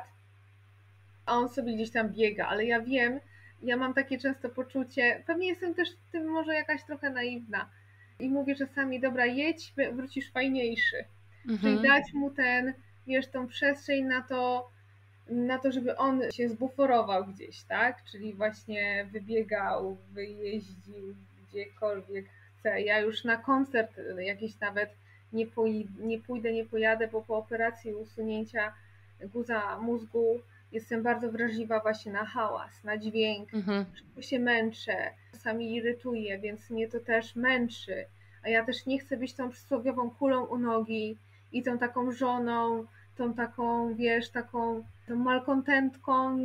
a on sobie gdzieś tam biega, ale ja wiem, ja mam takie często poczucie, pewnie jestem też w tym może jakaś trochę naiwna i mówię czasami, dobra, jedź, wrócisz fajniejszy. Mhm. Czyli dać mu ten, wiesz, tą przestrzeń na to, na to, żeby on się zbuforował gdzieś, tak? Czyli właśnie wybiegał, wyjeździł gdziekolwiek chce. Ja już na koncert jakiś nawet nie, poj- nie pójdę, nie pojadę, bo po operacji usunięcia guza mózgu jestem bardzo wrażliwa właśnie na hałas, na dźwięk, Mhm. szybko się męczę, czasami irytuję, więc mnie to też męczy. A ja też nie chcę być tą przysłowiową kulą u nogi i tą taką żoną, tą taką, wiesz, taką tą malkontentką,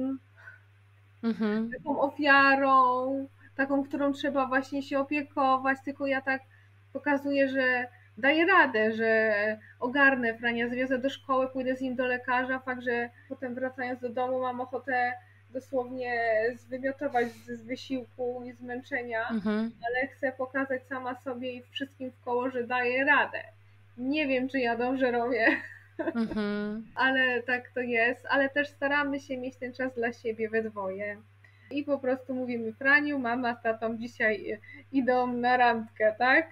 Mhm. taką ofiarą, taką, którą trzeba właśnie się opiekować, tylko ja tak pokazuję, że daję radę, że ogarnę Frania, zwiozę do szkoły, pójdę z nim do lekarza, fakt, że potem wracając do domu mam ochotę dosłownie zwymiotować z wysiłku i zmęczenia, Mhm. ale chcę pokazać sama sobie i wszystkim w koło, że daję radę. Nie wiem, czy ja dobrze robię, Mhm. ale tak to jest, ale też staramy się mieć ten czas dla siebie we dwoje. I po prostu mówimy, Franiu, mama z tatą dzisiaj idą na randkę, tak?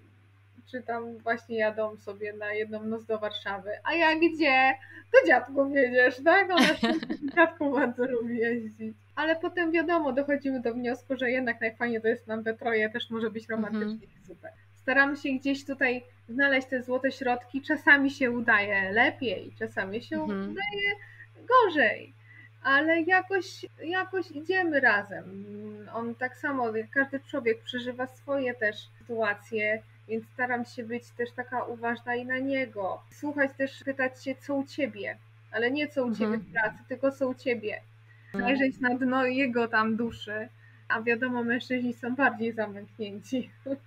Czy tam właśnie jadą sobie na jedną noc do Warszawy. A ja gdzie? Do dziadków jedziesz, tak? Ona z dziadką bardzo lubi jeździć. Ale potem wiadomo, dochodzimy do wniosku, że jednak najfajniej to jest nam we troje, też może być romantycznie i super. Staramy się gdzieś tutaj znaleźć te złote środki. Czasami się udaje lepiej, czasami się Mhm. udaje gorzej. Ale jakoś, jakoś idziemy razem. On tak samo, każdy człowiek przeżywa swoje też sytuacje, więc staram się być też taka uważna i na niego. Słuchać też, pytać się, co u ciebie, ale nie co u Mhm. ciebie w pracy, tylko co u ciebie. Zajrzeć na dno jego tam duszy. A wiadomo, mężczyźni są bardziej zamknięci.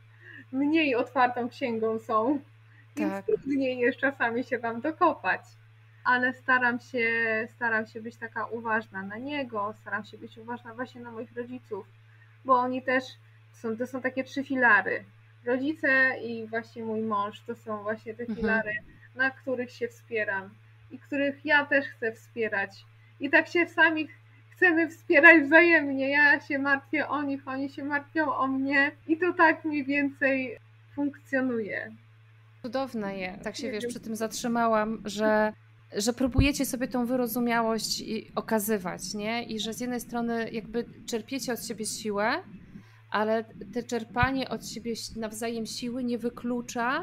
Mniej otwartą księgą są, więc Tak. trudniej jest czasami się tam dokopać. Ale staram się, staram się być taka uważna na niego, staram się być uważna właśnie na moich rodziców, bo oni też są, to są takie trzy filary. Rodzice i właśnie mój mąż to są właśnie te Mhm. filary, na których się wspieram i których ja też chcę wspierać. I tak się sami chcemy wspierać wzajemnie. Ja się martwię o nich, oni się martwią o mnie i to tak mniej więcej funkcjonuje. Cudowne jest. Tak się, Nie wiesz, wiem. przy tym zatrzymałam, że, że próbujecie sobie tą wyrozumiałość i- okazywać, nie? I że z jednej strony jakby czerpiecie od siebie siłę, ale te czerpanie od siebie nawzajem siły nie wyklucza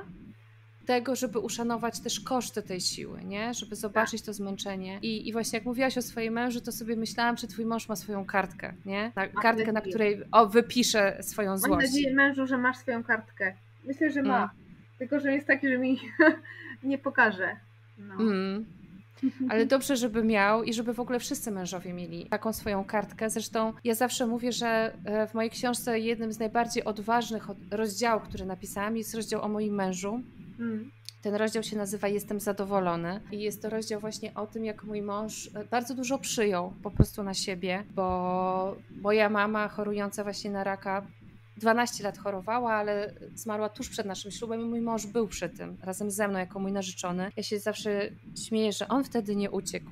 tego, żeby uszanować też koszty tej siły, nie? Żeby zobaczyć to zmęczenie. I, i właśnie jak mówiłaś o swoim mężu, to sobie myślałam, czy twój mąż ma swoją kartkę, nie? Na, kartkę, na nadzieję. której o, wypisze swoją Mam złość. nadzieję, mężu, że masz swoją kartkę. Myślę, że ma. Mm. Tylko, że jest taki, że mi nie pokaże. No. Mm. Ale dobrze, żeby miał i żeby w ogóle wszyscy mężowie mieli taką swoją kartkę. Zresztą ja zawsze mówię, że w mojej książce jednym z najbardziej odważnych rozdziałów, który napisałam, jest rozdział o moim mężu. Mm. Ten rozdział się nazywa Jestem zadowolony i jest to rozdział właśnie o tym, jak mój mąż bardzo dużo przyjął po prostu na siebie, bo moja mama chorująca właśnie na raka dwanaście lat chorowała, ale zmarła tuż przed naszym ślubem i mój mąż był przy tym, razem ze mną jako mój narzeczony. Ja się zawsze śmieję, że on wtedy nie uciekł.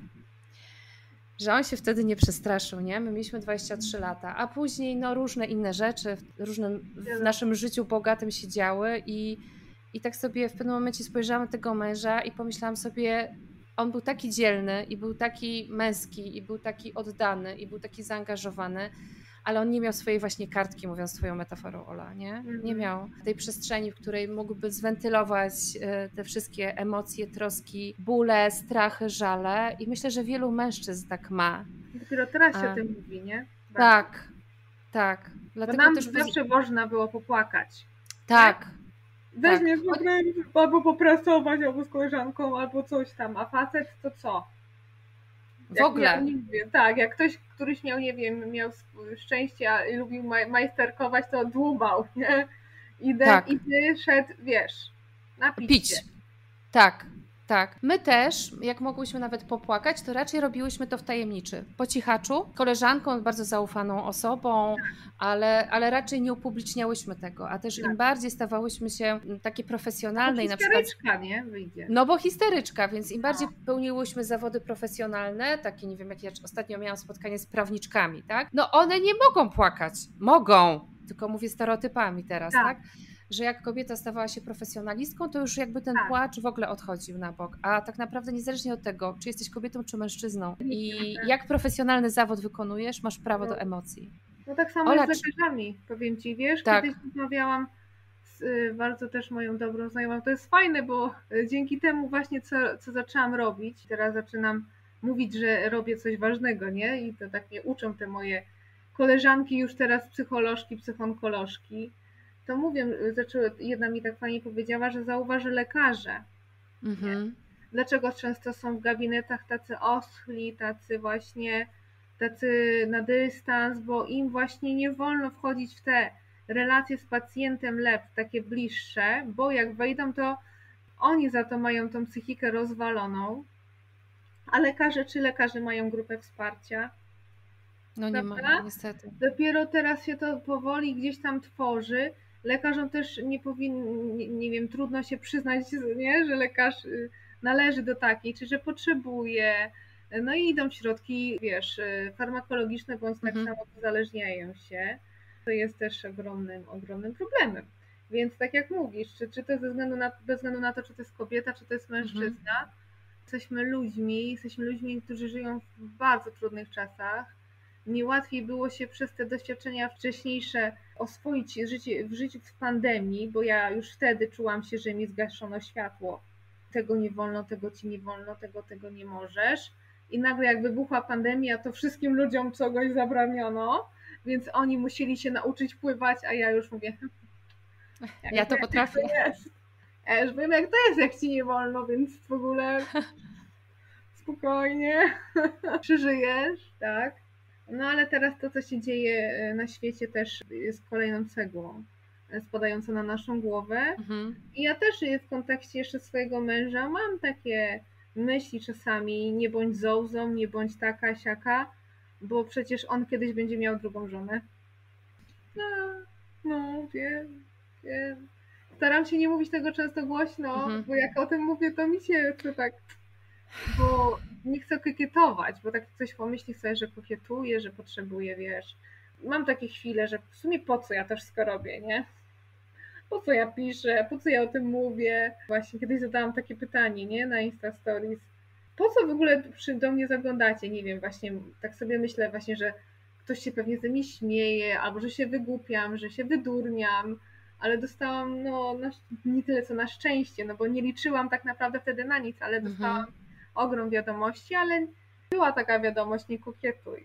Że on się wtedy nie przestraszył, nie? My mieliśmy dwadzieścia trzy lata, a później no różne inne rzeczy różne w naszym życiu bogatym się działy i I tak sobie w pewnym momencie spojrzałam na tego męża i pomyślałam sobie, on był taki dzielny i był taki męski i był taki oddany i był taki zaangażowany, ale on nie miał swojej właśnie kartki, mówiąc twoją metaforą, Ola, nie? Nie miał tej przestrzeni, w której mógłby zwentylować te wszystkie emocje, troski, bóle, strachy, żale i myślę, że wielu mężczyzn tak ma. Dopiero teraz się A, o tym mówi, nie? Bardzo. Tak, tak. Bo Dlatego nam też zawsze można było popłakać. Tak. Weźmiesz tak. po albo popracować, albo z koleżanką, albo coś tam, a facet to co? W ogóle. Miał, nie wiem, tak, jak ktoś, któryś miał, nie wiem, miał szczęście i lubił majsterkować, to dłubał, nie? I, de, tak. i ty szedł, wiesz, napić Pić. się. Tak, tak. My też, jak mogłyśmy nawet popłakać, to raczej robiłyśmy to w tajemniczy, po cichaczu, koleżanką, bardzo zaufaną osobą, ale, ale raczej nie upubliczniałyśmy tego, a też Tak. im bardziej stawałyśmy się takie profesjonalne No i na przykład... histeryczka, nie? Wyjdzie. No bo histeryczka, więc im bardziej No. pełniłyśmy zawody profesjonalne, takie nie wiem, jak ja ostatnio miałam spotkanie z prawniczkami, tak? No one nie mogą płakać, mogą, tylko mówię stereotypami teraz, tak? Tak. Że jak kobieta stawała się profesjonalistką, to już jakby ten Tak. płacz w ogóle odchodził na bok, a tak naprawdę niezależnie od tego, czy jesteś kobietą, czy mężczyzną i jak profesjonalny zawód wykonujesz, masz prawo do emocji. No tak samo Ola, jest z lekarzami, powiem Ci, wiesz, tak. kiedyś rozmawiałam z y, bardzo też moją dobrą znajomą, to jest fajne, bo y, dzięki temu właśnie co, co zaczęłam robić, teraz zaczynam mówić, że robię coś ważnego, nie? I to tak mnie uczą te moje koleżanki już teraz psycholożki, psychonkolożki, to mówię, zaczęły, jedna mi tak fajnie powiedziała, że zauważy lekarze. Mhm. Dlaczego często są w gabinetach tacy oschli, tacy właśnie, tacy na dystans, bo im właśnie nie wolno wchodzić w te relacje z pacjentem lep, takie bliższe, bo jak wejdą, to oni za to mają tą psychikę rozwaloną, a lekarze, czy lekarze mają grupę wsparcia? No nie Prawda? ma, niestety. Dopiero teraz się to powoli gdzieś tam tworzy. Lekarzom też nie powinno, nie, nie wiem, trudno się przyznać, nie, że lekarz należy do takiej, czy że potrzebuje. No i idą środki, wiesz, farmakologiczne, bądź tak Mhm. samo uzależniają się. To jest też ogromnym, ogromnym problemem. Więc tak jak mówisz, czy, czy to ze względu na, bez względu na to, czy to jest kobieta, czy to jest mężczyzna, mhm. jesteśmy ludźmi, jesteśmy ludźmi, którzy żyją w bardzo trudnych czasach. Nie łatwiej było się przez te doświadczenia wcześniejsze oswoić życie, w życiu w pandemii, bo ja już wtedy czułam się, że mi zgaszono światło. Tego nie wolno, tego ci nie wolno, tego, tego nie możesz. I nagle jak wybuchła pandemia, to wszystkim ludziom czegoś zabroniono, więc oni musieli się nauczyć pływać, a ja już mówię, ja, ja to potrafię. To jest. Ja już wiem, jak to jest, jak ci nie wolno, więc w ogóle spokojnie przeżyjesz, tak? No ale teraz to, co się dzieje na świecie, też jest kolejną cegłą spadającą na naszą głowę. Mhm. I ja też w kontekście jeszcze swojego męża mam takie myśli czasami, nie bądź zołzą, nie bądź taka, siaka, bo przecież on kiedyś będzie miał drugą żonę. No, no wiem, wiem. Staram się nie mówić tego często głośno, mhm. bo jak o tym mówię, to mi się to tak... Bo nie chcę kokietować, bo tak ktoś pomyśli sobie, że kokietuję, że potrzebuję, wiesz. Mam takie chwile, że w sumie po co ja to wszystko robię, nie? Po co ja piszę, po co ja o tym mówię? Właśnie kiedyś zadałam takie pytanie, nie? Na Insta Stories. Po co w ogóle przy, do mnie zaglądacie? Nie wiem, właśnie tak sobie myślę właśnie, że ktoś się pewnie ze mnie śmieje, albo że się wygłupiam, że się wydurniam, ale dostałam, no, na, nie tyle co na szczęście, no bo nie liczyłam tak naprawdę wtedy na nic, ale dostałam mhm. ogrom wiadomości, ale była taka wiadomość, nie kokietuj.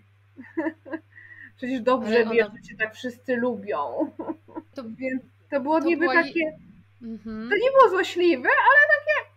Przecież dobrze ona... wiesz, że cię tak wszyscy lubią. To, Więc to było to niby była... takie, mm-hmm. to nie było złośliwe, ale takie,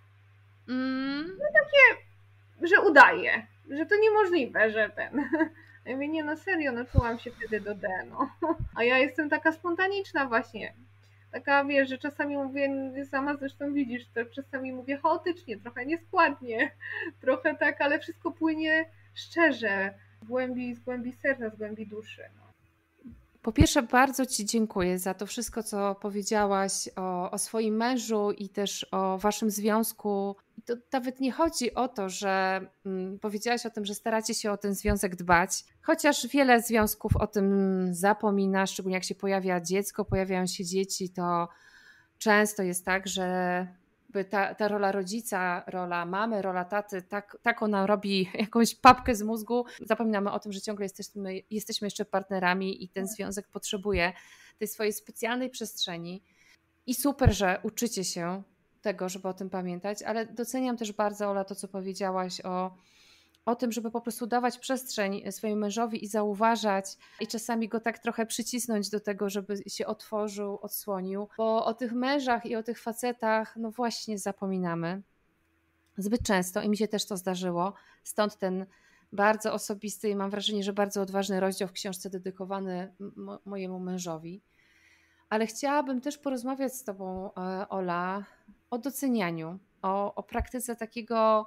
mm. no takie, że udaje, że to niemożliwe, że ten... Ja mówię, nie no serio, no czułam się wtedy do D, no. A ja jestem taka spontaniczna właśnie. Taka, wiesz, że czasami mówię, sama zresztą widzisz, to czasami mówię chaotycznie, trochę nieskładnie, trochę tak, ale wszystko płynie szczerze, z głębi, z głębi serca, z głębi duszy. No. Po pierwsze, bardzo Ci dziękuję za to wszystko, co powiedziałaś o, o swoim mężu i też o Waszym związku. I to nawet nie chodzi o to, że mm, powiedziałaś o tym, że staracie się o ten związek dbać, chociaż wiele związków o tym zapomina, szczególnie jak się pojawia dziecko, pojawiają się dzieci, to często jest tak, że ta, ta rola rodzica, rola mamy, rola taty, tak, tak ona robi jakąś papkę z mózgu. Zapominamy o tym, że ciągle jesteśmy, jesteśmy jeszcze partnerami i ten związek potrzebuje tej swojej specjalnej przestrzeni. I super, że uczycie się tego, żeby o tym pamiętać, ale doceniam też bardzo, Ola, to, co powiedziałaś o, o tym, żeby po prostu dawać przestrzeń swojemu mężowi i zauważać i czasami go tak trochę przycisnąć do tego, żeby się otworzył, odsłonił, bo o tych mężach i o tych facetach no właśnie zapominamy zbyt często i mi się też to zdarzyło, stąd ten bardzo osobisty i mam wrażenie, że bardzo odważny rozdział w książce dedykowany mo- mojemu mężowi. Ale chciałabym też porozmawiać z Tobą, Ola, o docenianiu. o, o praktyce takiego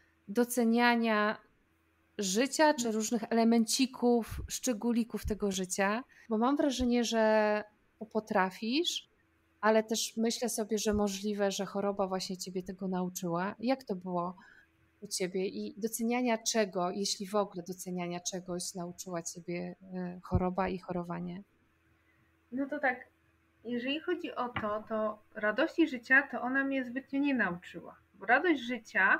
doceniania życia, czy różnych elemencików, szczególików tego życia, bo mam wrażenie, że to potrafisz, ale też myślę sobie, że możliwe, że choroba właśnie ciebie tego nauczyła. Jak to było u ciebie i doceniania czego, jeśli w ogóle doceniania czegoś nauczyła ciebie e, choroba i chorowanie? No to tak, jeżeli chodzi o to, to radości życia to ona mnie zbytnio nie nauczyła. Bo radość życia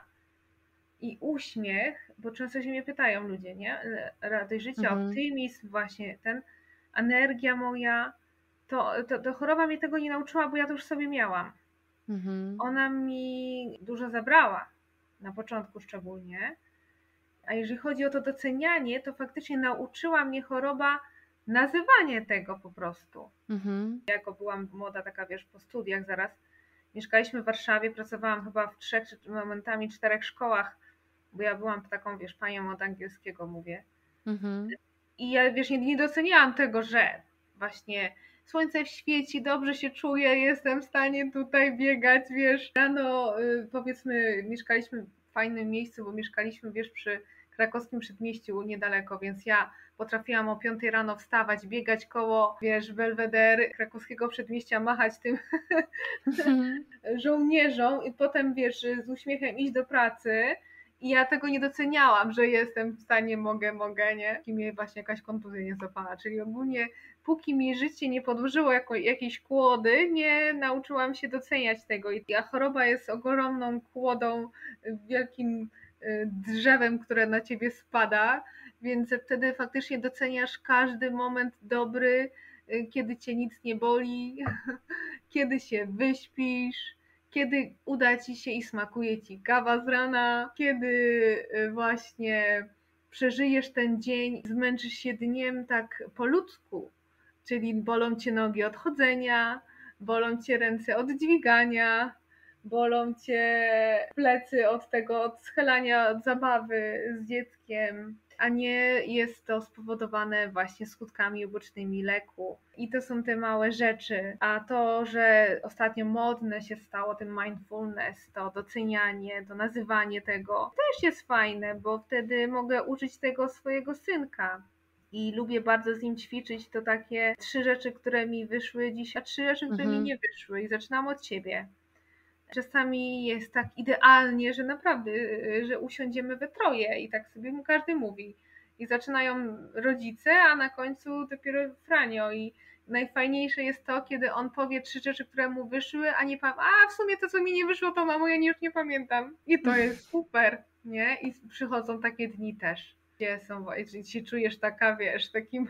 i uśmiech, bo często się mnie pytają ludzie, nie? Radość życia, Mhm, optymizm, właśnie ten, energia moja, to, to, to choroba mnie tego nie nauczyła, bo ja to już sobie miałam. mhm, Ona mi dużo zabrała, na początku szczególnie. A jeżeli chodzi o to docenianie, to faktycznie nauczyła mnie choroba nazywanie tego po prostu. mhm, Jako byłam młoda, taka wiesz, po studiach zaraz, mieszkaliśmy w Warszawie, pracowałam chyba w trzech, czy momentami czterech szkołach, bo ja byłam taką, wiesz, panią od angielskiego mówię. mhm, I ja, wiesz, nie, nie doceniałam tego, że właśnie słońce świeci, dobrze się czuję, jestem w stanie tutaj biegać, wiesz. Rano, y, powiedzmy, mieszkaliśmy w fajnym miejscu, bo mieszkaliśmy, wiesz, przy krakowskim przedmieściu niedaleko, więc ja potrafiłam o piątej rano wstawać, biegać koło, wiesz, Belweder krakowskiego przedmieścia, machać tym mhm, żołnierzom i potem, wiesz, z uśmiechem iść do pracy. I ja tego nie doceniałam, że jestem w stanie, mogę, mogę, nie? Póki mnie właśnie jakaś kontuzja nie złapała. Czyli ogólnie, póki mi życie nie podłożyło jako, jakiejś kłody, nie nauczyłam się doceniać tego. I a choroba jest ogromną kłodą, wielkim y, drzewem, które na ciebie spada, więc wtedy faktycznie doceniasz każdy moment dobry, y, kiedy cię nic nie boli, kiedy się wyśpisz, kiedy uda ci się i smakuje ci kawa z rana, kiedy y, właśnie przeżyjesz ten dzień, zmęczysz się dniem tak po ludzku, czyli bolą cię nogi od chodzenia, bolą cię ręce od dźwigania, bolą cię plecy od tego, od schylania, od zabawy z dzieckiem, a nie jest to spowodowane właśnie skutkami ubocznymi leku. I to są te małe rzeczy. A to, że ostatnio modne się stało ten mindfulness, to docenianie, to nazywanie tego, też jest fajne, bo wtedy mogę użyć tego swojego synka. I lubię bardzo z nim ćwiczyć. To takie trzy rzeczy, które mi wyszły dziś, a trzy rzeczy, które mi mhm. nie wyszły. I zaczynam od siebie. Czasami jest tak idealnie, że naprawdę, że usiądziemy we troje i tak sobie mu każdy mówi. I zaczynają rodzice, a na końcu dopiero Franio. I najfajniejsze jest to, kiedy on powie trzy rzeczy, które mu wyszły, a nie pamiętam, a w sumie to, co mi nie wyszło, to mamo, ja już nie pamiętam. I to jest super, nie? I przychodzą takie dni też, gdzie są, gdzie się czujesz taka, wiesz, takim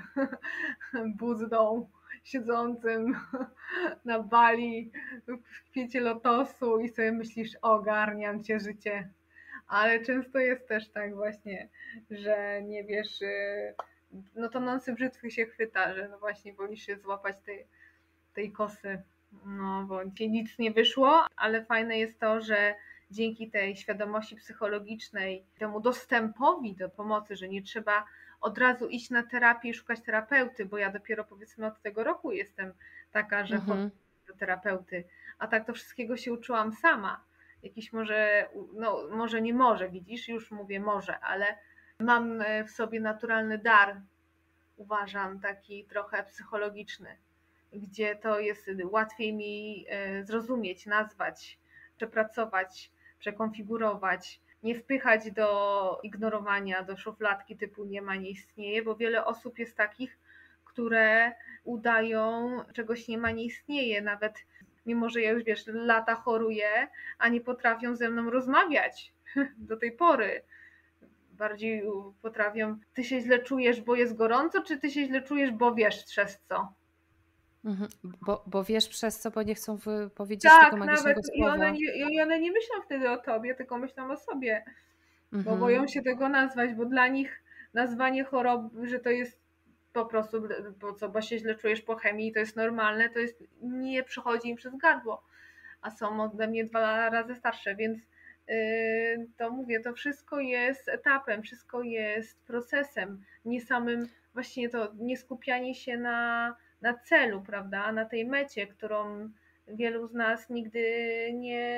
buzdą siedzącym na Bali w kwiecie lotosu i sobie myślisz, ogarniam cię życie. Ale często jest też tak właśnie, że nie wiesz, no to nosy brzytwy się chwyta, że no właśnie wolisz się złapać tej, tej kosy, no bo ci nic nie wyszło, ale fajne jest to, że dzięki tej świadomości psychologicznej, temu dostępowi do pomocy, że nie trzeba od razu iść na terapię i szukać terapeuty, bo ja dopiero powiedzmy od tego roku jestem taka, że chodzę Mhm. do terapeuty, a tak to wszystkiego się uczyłam sama. Jakiś może, no może nie może, widzisz, już mówię może, ale mam w sobie naturalny dar, uważam, taki trochę psychologiczny, gdzie to jest łatwiej mi zrozumieć, nazwać, przepracować, przekonfigurować, nie wpychać do ignorowania, do szufladki typu nie ma, nie istnieje, bo wiele osób jest takich, które udają, czegoś nie ma, nie istnieje, nawet mimo, że ja już wiesz, lata choruję, a nie potrafią ze mną rozmawiać do tej pory. Bardziej potrafią, ty się źle czujesz, bo jest gorąco, czy ty się źle czujesz, bo wiesz przez co? Mhm. Bo, bo wiesz przez co, bo nie chcą wypowiedzieć tego Tak, nawet magicznego i one, słowa. nie, i one nie myślą wtedy o tobie, tylko myślą o sobie, bo boją Mhm. się tego nazwać, bo dla nich nazwanie choroby, że to jest po prostu, bo co, bo się źle czujesz po chemii, to jest normalne, to jest, nie przychodzi im przez gardło, a są ode mnie dwa razy starsze, więc yy, to mówię, to wszystko jest etapem, wszystko jest procesem, nie samym, właśnie to nie skupianie się na, na celu, prawda, na tej mecie, którą wielu z nas nigdy nie,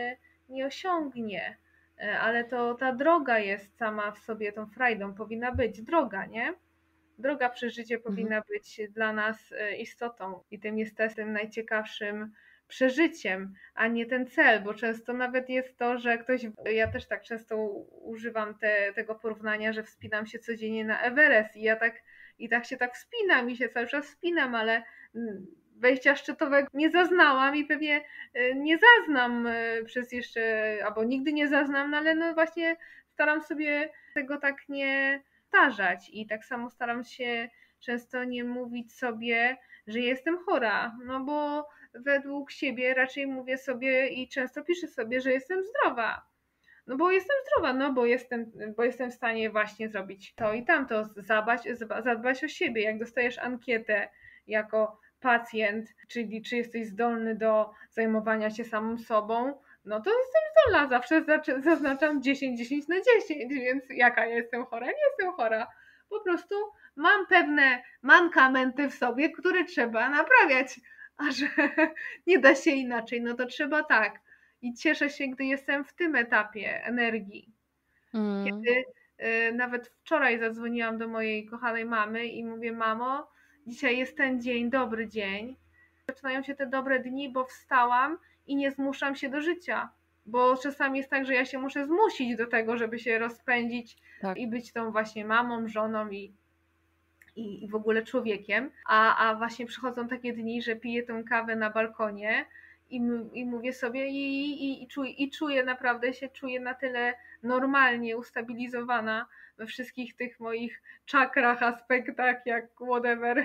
nie osiągnie, ale to ta droga jest sama w sobie tą frajdą, powinna być droga, nie? Droga przez życie powinna Mhm. być dla nas istotą i tym jest tym najciekawszym przeżyciem, a nie ten cel, bo często nawet jest to, że ktoś, ja też tak często używam te, tego porównania, że wspinam się codziennie na Everest i ja tak i tak się tak wspinam i się cały czas wspinam, ale wejścia szczytowego nie zaznałam i pewnie nie zaznam przez jeszcze, albo nigdy nie zaznam, no ale no właśnie staram sobie tego tak nie powtarzać i tak samo staram się często nie mówić sobie, że jestem chora, no bo według siebie raczej mówię sobie i często piszę sobie, że jestem zdrowa. No bo jestem zdrowa, no bo jestem, bo jestem w stanie właśnie zrobić to i tamto, zadbać, zadbać o siebie. Jak dostajesz ankietę jako pacjent, czyli czy jesteś zdolny do zajmowania się samą sobą, no to jestem zdolna, zawsze zaznaczam dziesięć, dziesięć na dziesięć, więc jaka ja jestem chora? Nie jestem chora. Po prostu mam pewne mankamenty w sobie, które trzeba naprawiać, a że nie da się inaczej, no to trzeba tak. I cieszę się, gdy jestem w tym etapie energii. Mm. Kiedy y, nawet wczoraj zadzwoniłam do mojej kochanej mamy i mówię: mamo, dzisiaj jest ten dzień, dobry dzień. Zaczynają się te dobre dni, bo wstałam i nie zmuszam się do życia. Bo czasami jest tak, że ja się muszę zmusić do tego, żeby się rozpędzić Tak. i być tą właśnie mamą, żoną i, i, i w ogóle człowiekiem. A, a właśnie przychodzą takie dni, że piję tę kawę na balkonie i, i mówię sobie i, i, i, czuję, i czuję, naprawdę się czuję na tyle normalnie ustabilizowana we wszystkich tych moich czakrach, aspektach, jak whatever.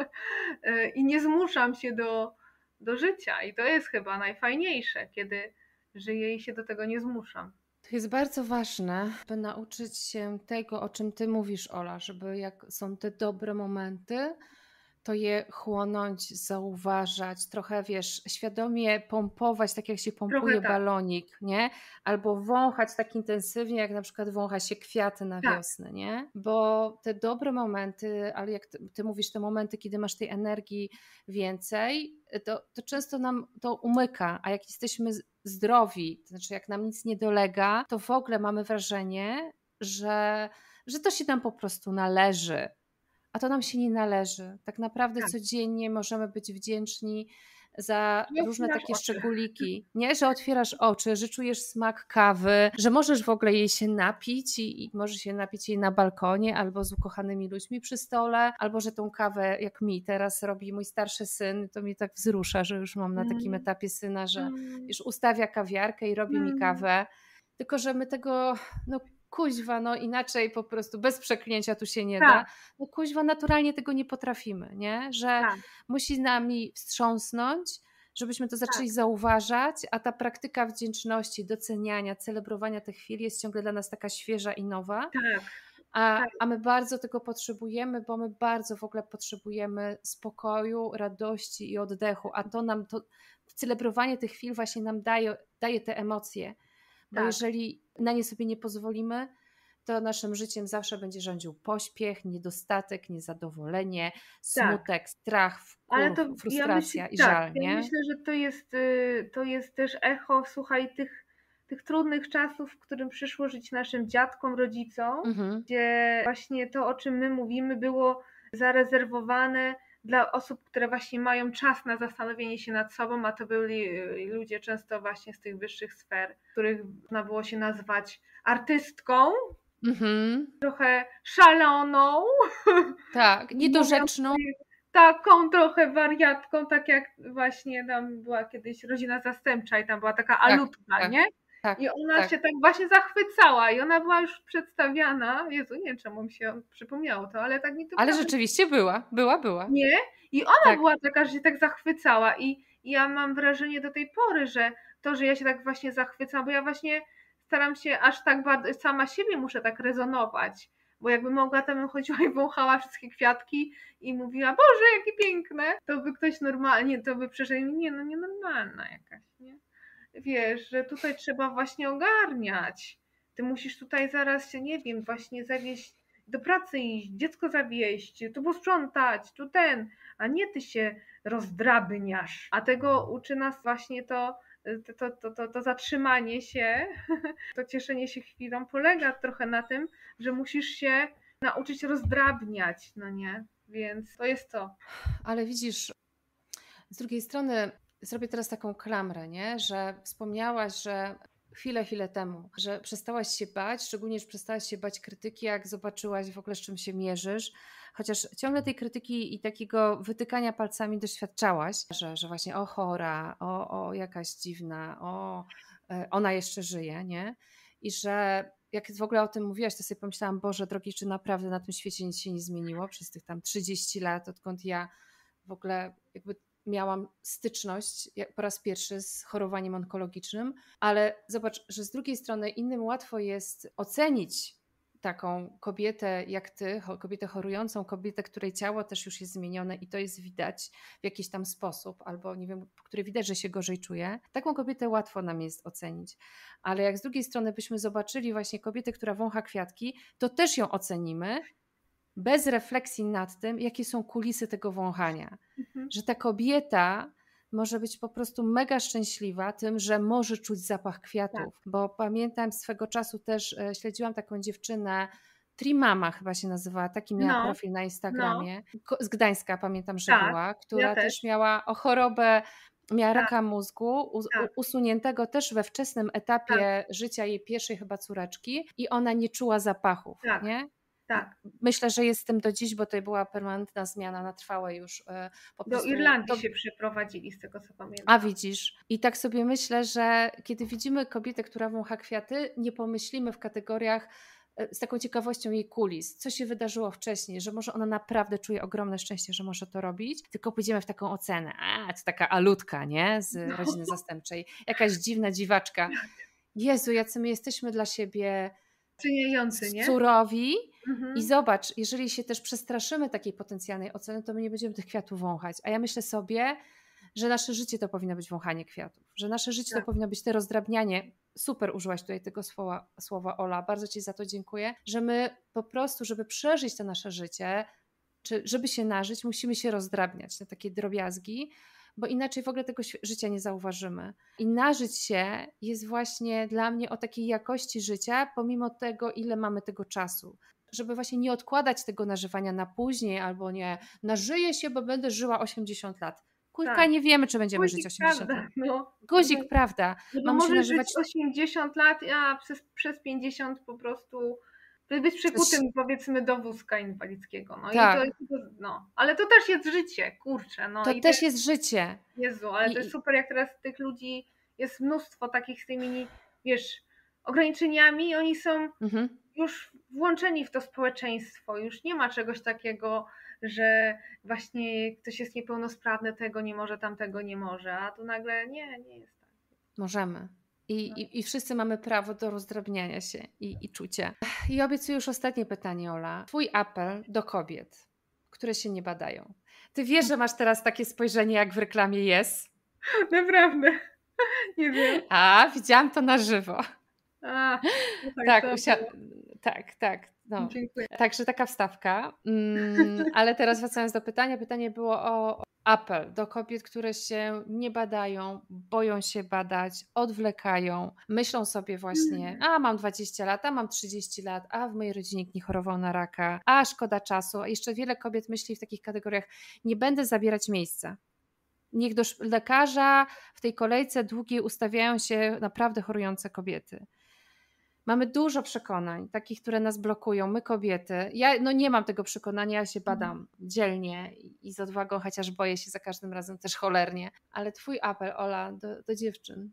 I nie zmuszam się do, do życia. I to jest chyba najfajniejsze, kiedy żyję i się do tego nie zmuszam. To jest bardzo ważne, by nauczyć się tego, o czym ty mówisz, Ola, żeby jak są te dobre momenty, to je chłonąć, zauważać, trochę, wiesz, świadomie pompować, tak jak się pompuje tak. balonik, nie? Albo wąchać tak intensywnie, jak na przykład wącha się kwiaty na Tak. wiosnę, nie? Bo te dobre momenty, ale jak ty, ty mówisz, te momenty, kiedy masz tej energii więcej, to, to często nam to umyka, a jak jesteśmy zdrowi, to znaczy jak nam nic nie dolega, to w ogóle mamy wrażenie, że, że to się nam po prostu należy. A to nam się nie należy. Tak naprawdę Tak. codziennie możemy być wdzięczni za Nie różne otwierasz takie oczy. szczególiki, nie? Że otwierasz oczy, że czujesz smak kawy, że możesz w ogóle jej się napić i, i możesz się napić jej na balkonie albo z ukochanymi ludźmi przy stole, albo że tą kawę, jak mi teraz robi mój starszy syn, to mnie tak wzrusza, że już mam na takim etapie syna, że już ustawia kawiarkę i robi mi kawę, tylko że my tego, no kuźwa, no inaczej po prostu, bez przeklęcia tu się nie tak. da, no kuźwa naturalnie tego nie potrafimy, nie? Że tak. musi nami wstrząsnąć, żebyśmy to zaczęli tak. zauważać, a ta praktyka wdzięczności, doceniania, celebrowania tych chwil jest ciągle dla nas taka świeża i nowa, tak. A, tak. a my bardzo tego potrzebujemy, bo my bardzo w ogóle potrzebujemy spokoju, radości i oddechu, a to nam, to celebrowanie tych chwil właśnie nam daje, daje te emocje. Bo tak. jeżeli na nie sobie nie pozwolimy, to naszym życiem zawsze będzie rządził pośpiech, niedostatek, niezadowolenie, smutek, tak. strach, wkur, Ale to frustracja ja myślę, i tak, żal. Ja nie? myślę, że to jest, to jest też echo, słuchaj, tych, tych trudnych czasów, w którym przyszło żyć naszym dziadkom, rodzicom, mhm. gdzie właśnie to, o czym my mówimy, było zarezerwowane dla osób, które właśnie mają czas na zastanowienie się nad sobą, a to byli ludzie często właśnie z tych wyższych sfer, których można było się nazwać artystką, mhm. trochę szaloną. Tak, niedorzeczną. Taką trochę wariatką, tak jak właśnie tam była kiedyś Rodzina Zastępcza i tam była taka Alutka, tak, nie? Tak, I ona tak. się tak właśnie zachwycała i ona była już przedstawiana, Jezu, nie wiem czemu mi się przypomniało to, ale tak mi to... Ale prawie... rzeczywiście była, była, była. Nie? I ona tak. była taka, że się tak zachwycała i, i ja mam wrażenie do tej pory, że to, że ja się tak właśnie zachwycam, bo ja właśnie staram się aż tak bardzo, sama siebie muszę tak rezonować, bo jakby mogła, to bym chodziła i wąchała wszystkie kwiatki i mówiła, Boże, jakie piękne, to by ktoś normalnie, to by przeszedł, nie, no nienormalna jakaś, nie? Wiesz, że tutaj trzeba właśnie ogarniać. Ty musisz tutaj zaraz się, nie wiem, właśnie zawieść do pracy iść, dziecko zawieźć, tu posprzątać, tu ten, a nie ty się rozdrabniasz. A tego uczy nas właśnie to, to, to, to, to zatrzymanie się, to cieszenie się chwilą polega trochę na tym, że musisz się nauczyć rozdrabniać, no nie? Więc to jest to. Ale widzisz, z drugiej strony zrobię teraz taką klamrę, nie? Że wspomniałaś, że chwilę, chwilę temu, że przestałaś się bać, szczególnie, że przestałaś się bać krytyki, jak zobaczyłaś w ogóle, z czym się mierzysz. Chociaż ciągle tej krytyki i takiego wytykania palcami doświadczałaś, że, że właśnie o chora, o, o jakaś dziwna, o ona jeszcze żyje, nie? I że jak w ogóle o tym mówiłaś, to sobie pomyślałam, Boże drogi, czy naprawdę na tym świecie nic się nie zmieniło przez tych tam trzydzieści lat, odkąd ja w ogóle jakby miałam styczność po raz pierwszy z chorowaniem onkologicznym, ale zobacz, że z drugiej strony innym łatwo jest ocenić taką kobietę jak ty, kobietę chorującą, kobietę, której ciało też już jest zmienione i to jest widać w jakiś tam sposób, albo nie wiem, po której widać, że się gorzej czuje. Taką kobietę łatwo nam jest ocenić, ale jak z drugiej strony byśmy zobaczyli właśnie kobietę, która wącha kwiatki, to też ją ocenimy, bez refleksji nad tym, jakie są kulisy tego wąchania. Mhm. Że ta kobieta może być po prostu mega szczęśliwa tym, że może czuć zapach kwiatów. Tak. Bo pamiętam swego czasu też e, śledziłam taką dziewczynę, Trimama chyba się nazywała, taki miała no, profil na Instagramie. No. Z Gdańska pamiętam, że tak, była, która ja też. też miała o chorobę, miała tak. raka mózgu, u, tak. usuniętego też we wczesnym etapie tak. życia jej pierwszej chyba córeczki i ona nie czuła zapachów, tak. nie? Tak. Myślę, że jest z tym do dziś, bo to była permanentna zmiana na trwałe już. Po do Irlandii do... się przeprowadzili, z tego co pamiętam. A widzisz. I tak sobie myślę, że kiedy widzimy kobietę, która wącha kwiaty, nie pomyślimy w kategoriach z taką ciekawością jej kulis, co się wydarzyło wcześniej, że może ona naprawdę czuje ogromne szczęście, że może to robić, tylko pójdziemy w taką ocenę. A, to taka alutka, nie? Z no. rodziny zastępczej. Jakaś dziwna dziwaczka. Jezu, jacy my jesteśmy dla siebie nie? surowi. Mhm. I zobacz, jeżeli się też przestraszymy takiej potencjalnej oceny, to my nie będziemy tych kwiatów wąchać. A ja myślę sobie, że nasze życie to powinno być wąchanie kwiatów, że nasze życie tak. to powinno być te rozdrabnianie. Super użyłaś tutaj tego słowa, słowa Ola, bardzo Ci za to dziękuję, że my po prostu, żeby przeżyć to nasze życie, czy żeby się nażyć, musimy się rozdrabniać na takie drobiazgi, bo inaczej w ogóle tego życia nie zauważymy. I nażyć się jest właśnie dla mnie o takiej jakości życia, pomimo tego, ile mamy tego czasu. Żeby właśnie nie odkładać tego nażywania na później, albo nie, nażyję się, bo będę żyła osiemdziesiąt lat. Kurka, tak. nie wiemy, czy będziemy Guzik, żyć osiemdziesiąt prawda, lat. no. Guzik, no, prawda. No możesz nażywać... żyć osiemdziesiąt lat, a przez, przez pięćdziesiąt po prostu być przykutym Przecież... powiedzmy do wózka inwalidzkiego. No tak. i to, no. Ale to też jest życie, kurczę. No. To I też jest życie. Jezu, ale I... to jest super, jak teraz tych ludzi jest mnóstwo takich z tymi, wiesz, ograniczeniami i oni są mhm. już włączeni w to społeczeństwo. Już nie ma czegoś takiego, że właśnie ktoś jest niepełnosprawny, tego nie może, tamtego nie może, a tu nagle nie, nie jest tak. Możemy. I, no. i, I wszyscy mamy prawo do rozdrabniania się i, i czucia. I obiecuję już ostatnie pytanie, Ola. Twój apel do kobiet, które się nie badają. Ty wiesz, że masz teraz takie spojrzenie jak w reklamie Yes? Naprawdę. Nie wiem. A, widziałam to na żywo. A, no tak, tak, usia- tak, tak. No. Dziękuję. Także taka wstawka. Mm, ale teraz wracając do pytania. Pytanie było o, o apel do kobiet, które się nie badają, boją się badać, odwlekają, myślą sobie właśnie, a mam dwadzieścia lat, a mam trzydzieści lat, a w mojej rodzinie nikt nie chorował na raka, a szkoda czasu. A jeszcze wiele kobiet myśli w takich kategoriach, nie będę zabierać miejsca. Niech do lekarza w tej kolejce długiej ustawiają się naprawdę chorujące kobiety. Mamy dużo przekonań, takich, które nas blokują, my kobiety. Ja no nie mam tego przekonania, ja się badam dzielnie i z odwagą, chociaż boję się za każdym razem też cholernie. Ale twój apel, Ola, do, do dziewczyn.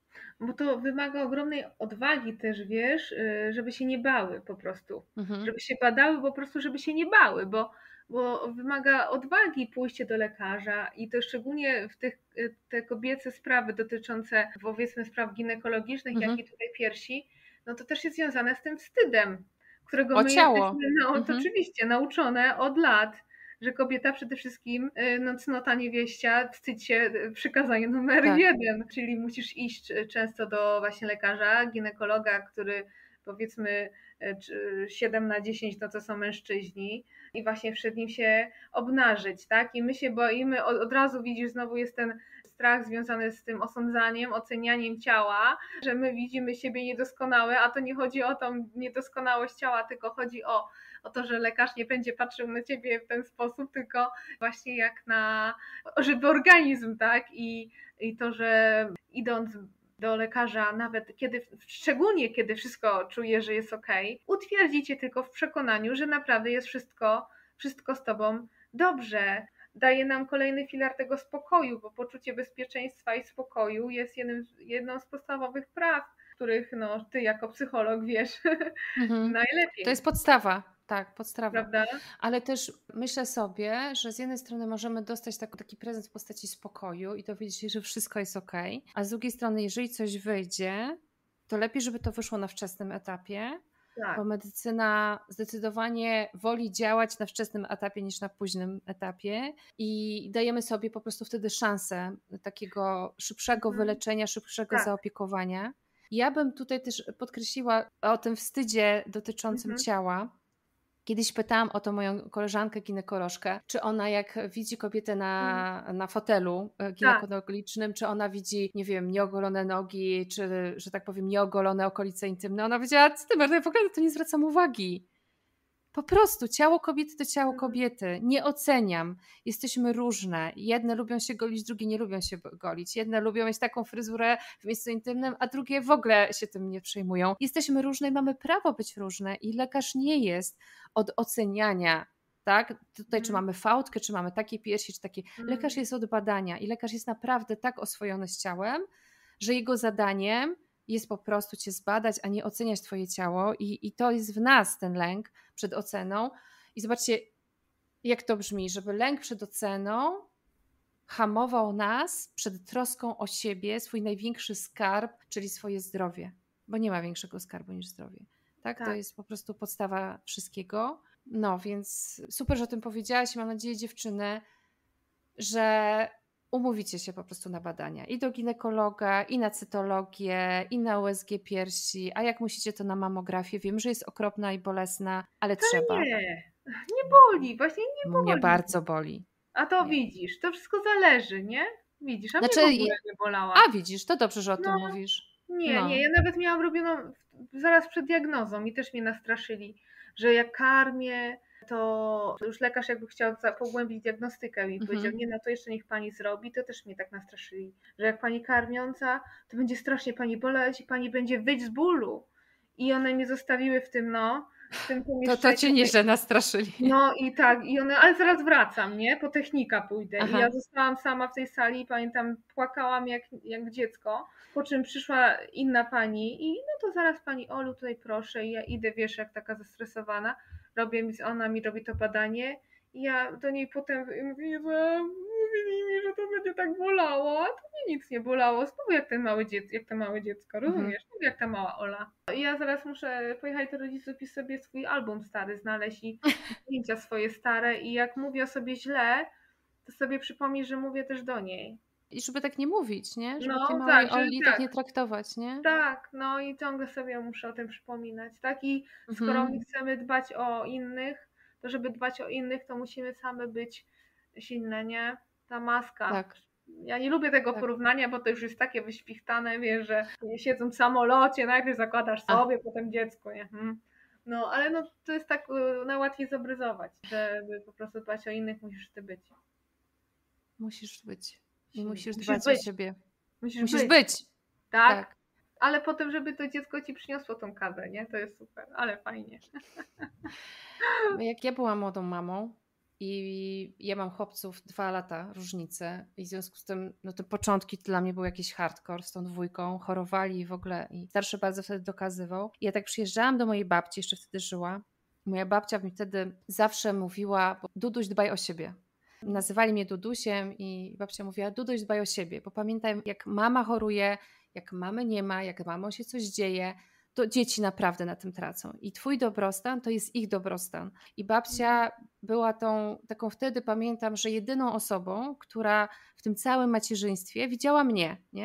Bo to wymaga ogromnej odwagi też, wiesz, żeby się nie bały po prostu. Mhm. Żeby się badały po prostu, żeby się nie bały, bo, bo wymaga odwagi pójście do lekarza i to szczególnie w tych te kobiece sprawy dotyczące, powiedzmy, spraw ginekologicznych, mhm. jak i tutaj piersi, no to też jest związane z tym wstydem, którego o my ciało. jesteśmy, no mhm. to oczywiście, nauczone od lat, że kobieta przede wszystkim, no cnota niewieścia, wstydź się, przykazanie numer tak. jeden, czyli musisz iść często do właśnie lekarza, ginekologa, który powiedzmy siedem na dziesięć no to są mężczyźni i właśnie przed nim się obnażyć, tak? I my się boimy, od, od razu widzisz, znowu jest ten strach związany z tym osądzaniem, ocenianiem ciała, że my widzimy siebie niedoskonałe, a to nie chodzi o tą niedoskonałość ciała, tylko chodzi o, o to, że lekarz nie będzie patrzył na ciebie w ten sposób, tylko właśnie jak na, żeby organizm, tak? I, i to, że idąc do lekarza, nawet kiedy, szczególnie kiedy wszystko czuje, że jest okej, utwierdzi cię tylko w przekonaniu, że naprawdę jest wszystko, wszystko z tobą dobrze. Daje nam kolejny filar tego spokoju, bo poczucie bezpieczeństwa i spokoju jest jednym, jedną z podstawowych praw, których no, ty jako psycholog wiesz mhm. najlepiej. To jest podstawa. Tak, podstawa. Prawda? Ale też myślę sobie, że z jednej strony możemy dostać tak, taki prezent w postaci spokoju i dowiedzieć się, że wszystko jest okej, a z drugiej strony, jeżeli coś wyjdzie, to lepiej, żeby to wyszło na wczesnym etapie, tak. Bo medycyna zdecydowanie woli działać na wczesnym etapie niż na późnym etapie i dajemy sobie po prostu wtedy szansę takiego szybszego hmm. wyleczenia, szybszego tak. zaopiekowania. Ja bym tutaj też podkreśliła o tym wstydzie dotyczącym hmm. ciała. Kiedyś pytałam o to moją koleżankę ginekolożkę, czy ona jak widzi kobietę na, na fotelu ginekologicznym, czy ona widzi, nie wiem, nieogolone nogi, czy, że tak powiem, nieogolone okolice intymne. Ona powiedziała, co ty, Marta, w ogóle to nie zwracam uwagi. Po prostu ciało kobiety to ciało kobiety. Nie oceniam. Jesteśmy różne. Jedne lubią się golić, drugie nie lubią się golić. Jedne lubią mieć taką fryzurę w miejscu intymnym, a drugie w ogóle się tym nie przejmują. Jesteśmy różne i mamy prawo być różne i lekarz nie jest od oceniania, tak? Tutaj mm. czy mamy fałdkę, czy mamy takie piersi, czy takie. Mm. Lekarz jest od badania i lekarz jest naprawdę tak oswojony z ciałem, że jego zadaniem jest po prostu cię zbadać, a nie oceniać twoje ciało i, i to jest w nas ten lęk przed oceną i zobaczcie, jak to brzmi, żeby lęk przed oceną hamował nas przed troską o siebie, swój największy skarb, czyli swoje zdrowie, bo nie ma większego skarbu niż zdrowie, tak? tak. To jest po prostu podstawa wszystkiego, no więc super, że o tym powiedziałaś i mam nadzieję, dziewczyny, że umówicie się po prostu na badania i do ginekologa, i na cytologię, i na U S G piersi, a jak musicie, to na mamografię. Wiem, że jest okropna i bolesna, ale to trzeba. Nie, nie boli, właśnie nie boli. Mnie bardzo boli. A to nie. Widzisz, to wszystko zależy, nie? Widzisz, a znaczy, mnie w ogóle nie bolała. A widzisz, to dobrze, że o tym no, mówisz. Nie, no. nie, ja nawet miałam robioną zaraz przed diagnozą i też mnie nastraszyli, że jak karmię, to już lekarz jakby chciał pogłębić diagnostykę i mhm. powiedział, nie, no to jeszcze niech pani zrobi, to też mnie tak nastraszyli, że jak pani karmiąca, to będzie strasznie pani boleć i pani będzie wyć z bólu. I one mnie zostawiły w tym, no, w tym pomieszczeniu. To to cię nie, że nastraszyli. No i tak, i one, ale zaraz wracam, nie, po technika pójdę. Aha. I ja zostałam sama w tej sali i pamiętam, płakałam jak, jak dziecko, po czym przyszła inna pani i no to zaraz pani Olu, tutaj proszę, i ja idę, wiesz, jak taka zestresowana, robię mi, ona mi robi to badanie i ja do niej potem mówię, że mówili mi, że to będzie tak bolało, a to mnie nic nie bolało, znowu jak ten mały dziecko, jak to małe dziecko, rozumiesz? Mhm. Jak ta mała Ola. I ja zaraz muszę pojechać do rodziców i sobie swój album stary znaleźć i zdjęcia swoje stare i jak mówię o sobie źle, to sobie przypomnij, że mówię też do niej. I żeby tak nie mówić, nie? Żeby no, tej małej tak, Oli tak. tak nie traktować, nie? Tak, no i ciągle sobie muszę o tym przypominać, tak? I skoro mhm. my chcemy dbać o innych, to żeby dbać o innych, to musimy same być silne, nie? Ta maska. Tak. Ja nie lubię tego tak. porównania, bo to już jest takie wyświchtane, wiesz, że siedzą w samolocie, najpierw zakładasz sobie, A. potem dziecku, nie? Hmm. No, ale no to jest tak najłatwiej zabryzować, żeby po prostu dbać o innych, musisz ty być. Musisz być. I musisz, musisz dbać być. o siebie. Musisz, musisz być. być. Tak? tak. Ale potem, żeby to dziecko ci przyniosło tą kawę, nie? To jest super, ale fajnie. Jak ja byłam młodą mamą i ja mam chłopców dwa lata różnicy i w związku z tym, no te początki dla mnie były jakiś hardcore z tą dwójką, chorowali w ogóle i starszy bardzo wtedy dokazywał. I ja tak przyjeżdżałam do mojej babci, jeszcze wtedy żyła. Moja babcia mi wtedy zawsze mówiła, Duduś, dbaj o siebie. Nazywali mnie Dudusiem i babcia mówiła, Duduś, dbaj o siebie, bo pamiętaj, jak mama choruje, jak mamy nie ma, jak mamą się coś dzieje, to dzieci naprawdę na tym tracą. I twój dobrostan to jest ich dobrostan. I babcia była tą, taką wtedy, pamiętam, że jedyną osobą, która w tym całym macierzyństwie widziała mnie, nie?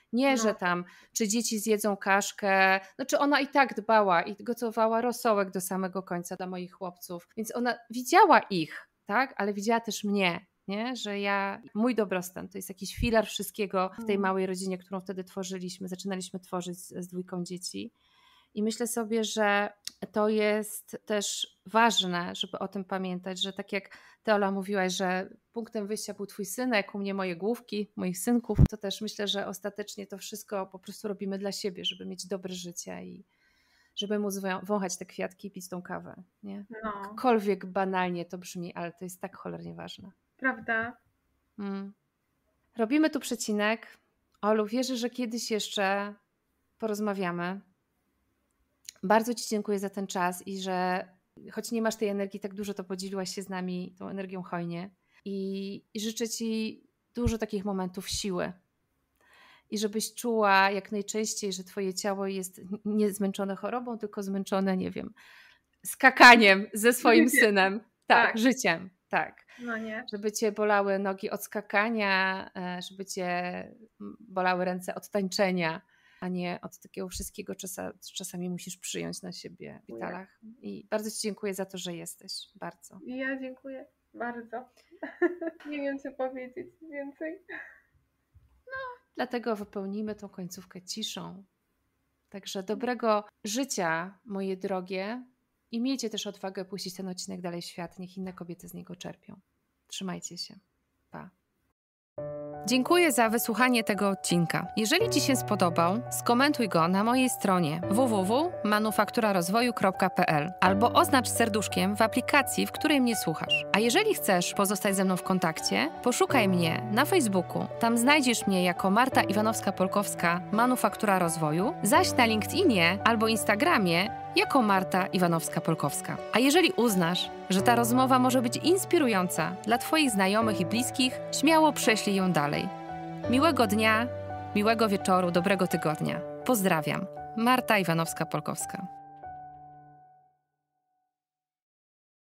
Nie, No. że tam, czy dzieci zjedzą kaszkę. Znaczy ona i tak dbała i gotowała rosołek do samego końca dla moich chłopców. Więc ona widziała ich, tak? Ale widziała też mnie, nie? Że ja, mój dobrostan to jest jakiś filar wszystkiego w tej Mm. małej rodzinie, którą wtedy tworzyliśmy. Zaczynaliśmy tworzyć z, z dwójką dzieci. I myślę sobie, że to jest też ważne, żeby o tym pamiętać, że tak jak ty, Ola, mówiłaś, że punktem wyjścia był twój synek, u mnie moje główki, moich synków, to też myślę, że ostatecznie to wszystko po prostu robimy dla siebie, żeby mieć dobre życie i żeby móc wą- wąchać te kwiatki i pić tą kawę. Nie? No, Jakkolwiek banalnie to brzmi, ale to jest tak cholernie ważne. prawda? Mm. Robimy tu przecinek. Olu, wierzę, że kiedyś jeszcze porozmawiamy. Bardzo ci dziękuję za ten czas i że choć nie masz tej energii tak dużo, to podzieliłaś się z nami tą energią hojnie. I, i życzę ci dużo takich momentów siły. I żebyś czuła jak najczęściej, że twoje ciało jest nie zmęczone chorobą, tylko zmęczone, nie wiem, skakaniem ze swoim Życiem. synem. Tak, Tak. życiem, tak. No nie. Żeby cię bolały nogi od skakania, żeby cię bolały ręce od tańczenia, a nie od takiego wszystkiego, co czasami musisz przyjąć na siebie w Witalach. I bardzo ci dziękuję za to, że jesteś. Bardzo. I ja dziękuję bardzo. Nie wiem, co powiedzieć więcej. Dlatego wypełnimy tą końcówkę ciszą. Także dobrego życia, moje drogie. I miejcie też odwagę puścić ten odcinek dalej w świat. Niech inne kobiety z niego czerpią. Trzymajcie się. Pa. Dziękuję za wysłuchanie tego odcinka. Jeżeli ci się spodobał, skomentuj go na mojej stronie w w w kropka manufaktura rozwoju kropka p l albo oznacz serduszkiem w aplikacji, w której mnie słuchasz. A jeżeli chcesz pozostać ze mną w kontakcie, poszukaj mnie na Facebooku. Tam znajdziesz mnie jako Marta Iwanowska-Polkowska Manufaktura Rozwoju, zaś na LinkedInie albo Instagramie jako Marta Iwanowska-Polkowska. A jeżeli uznasz, że ta rozmowa może być inspirująca dla twoich znajomych i bliskich, śmiało prześlij ją dalej. Miłego dnia, miłego wieczoru, dobrego tygodnia. Pozdrawiam. Marta Iwanowska-Polkowska.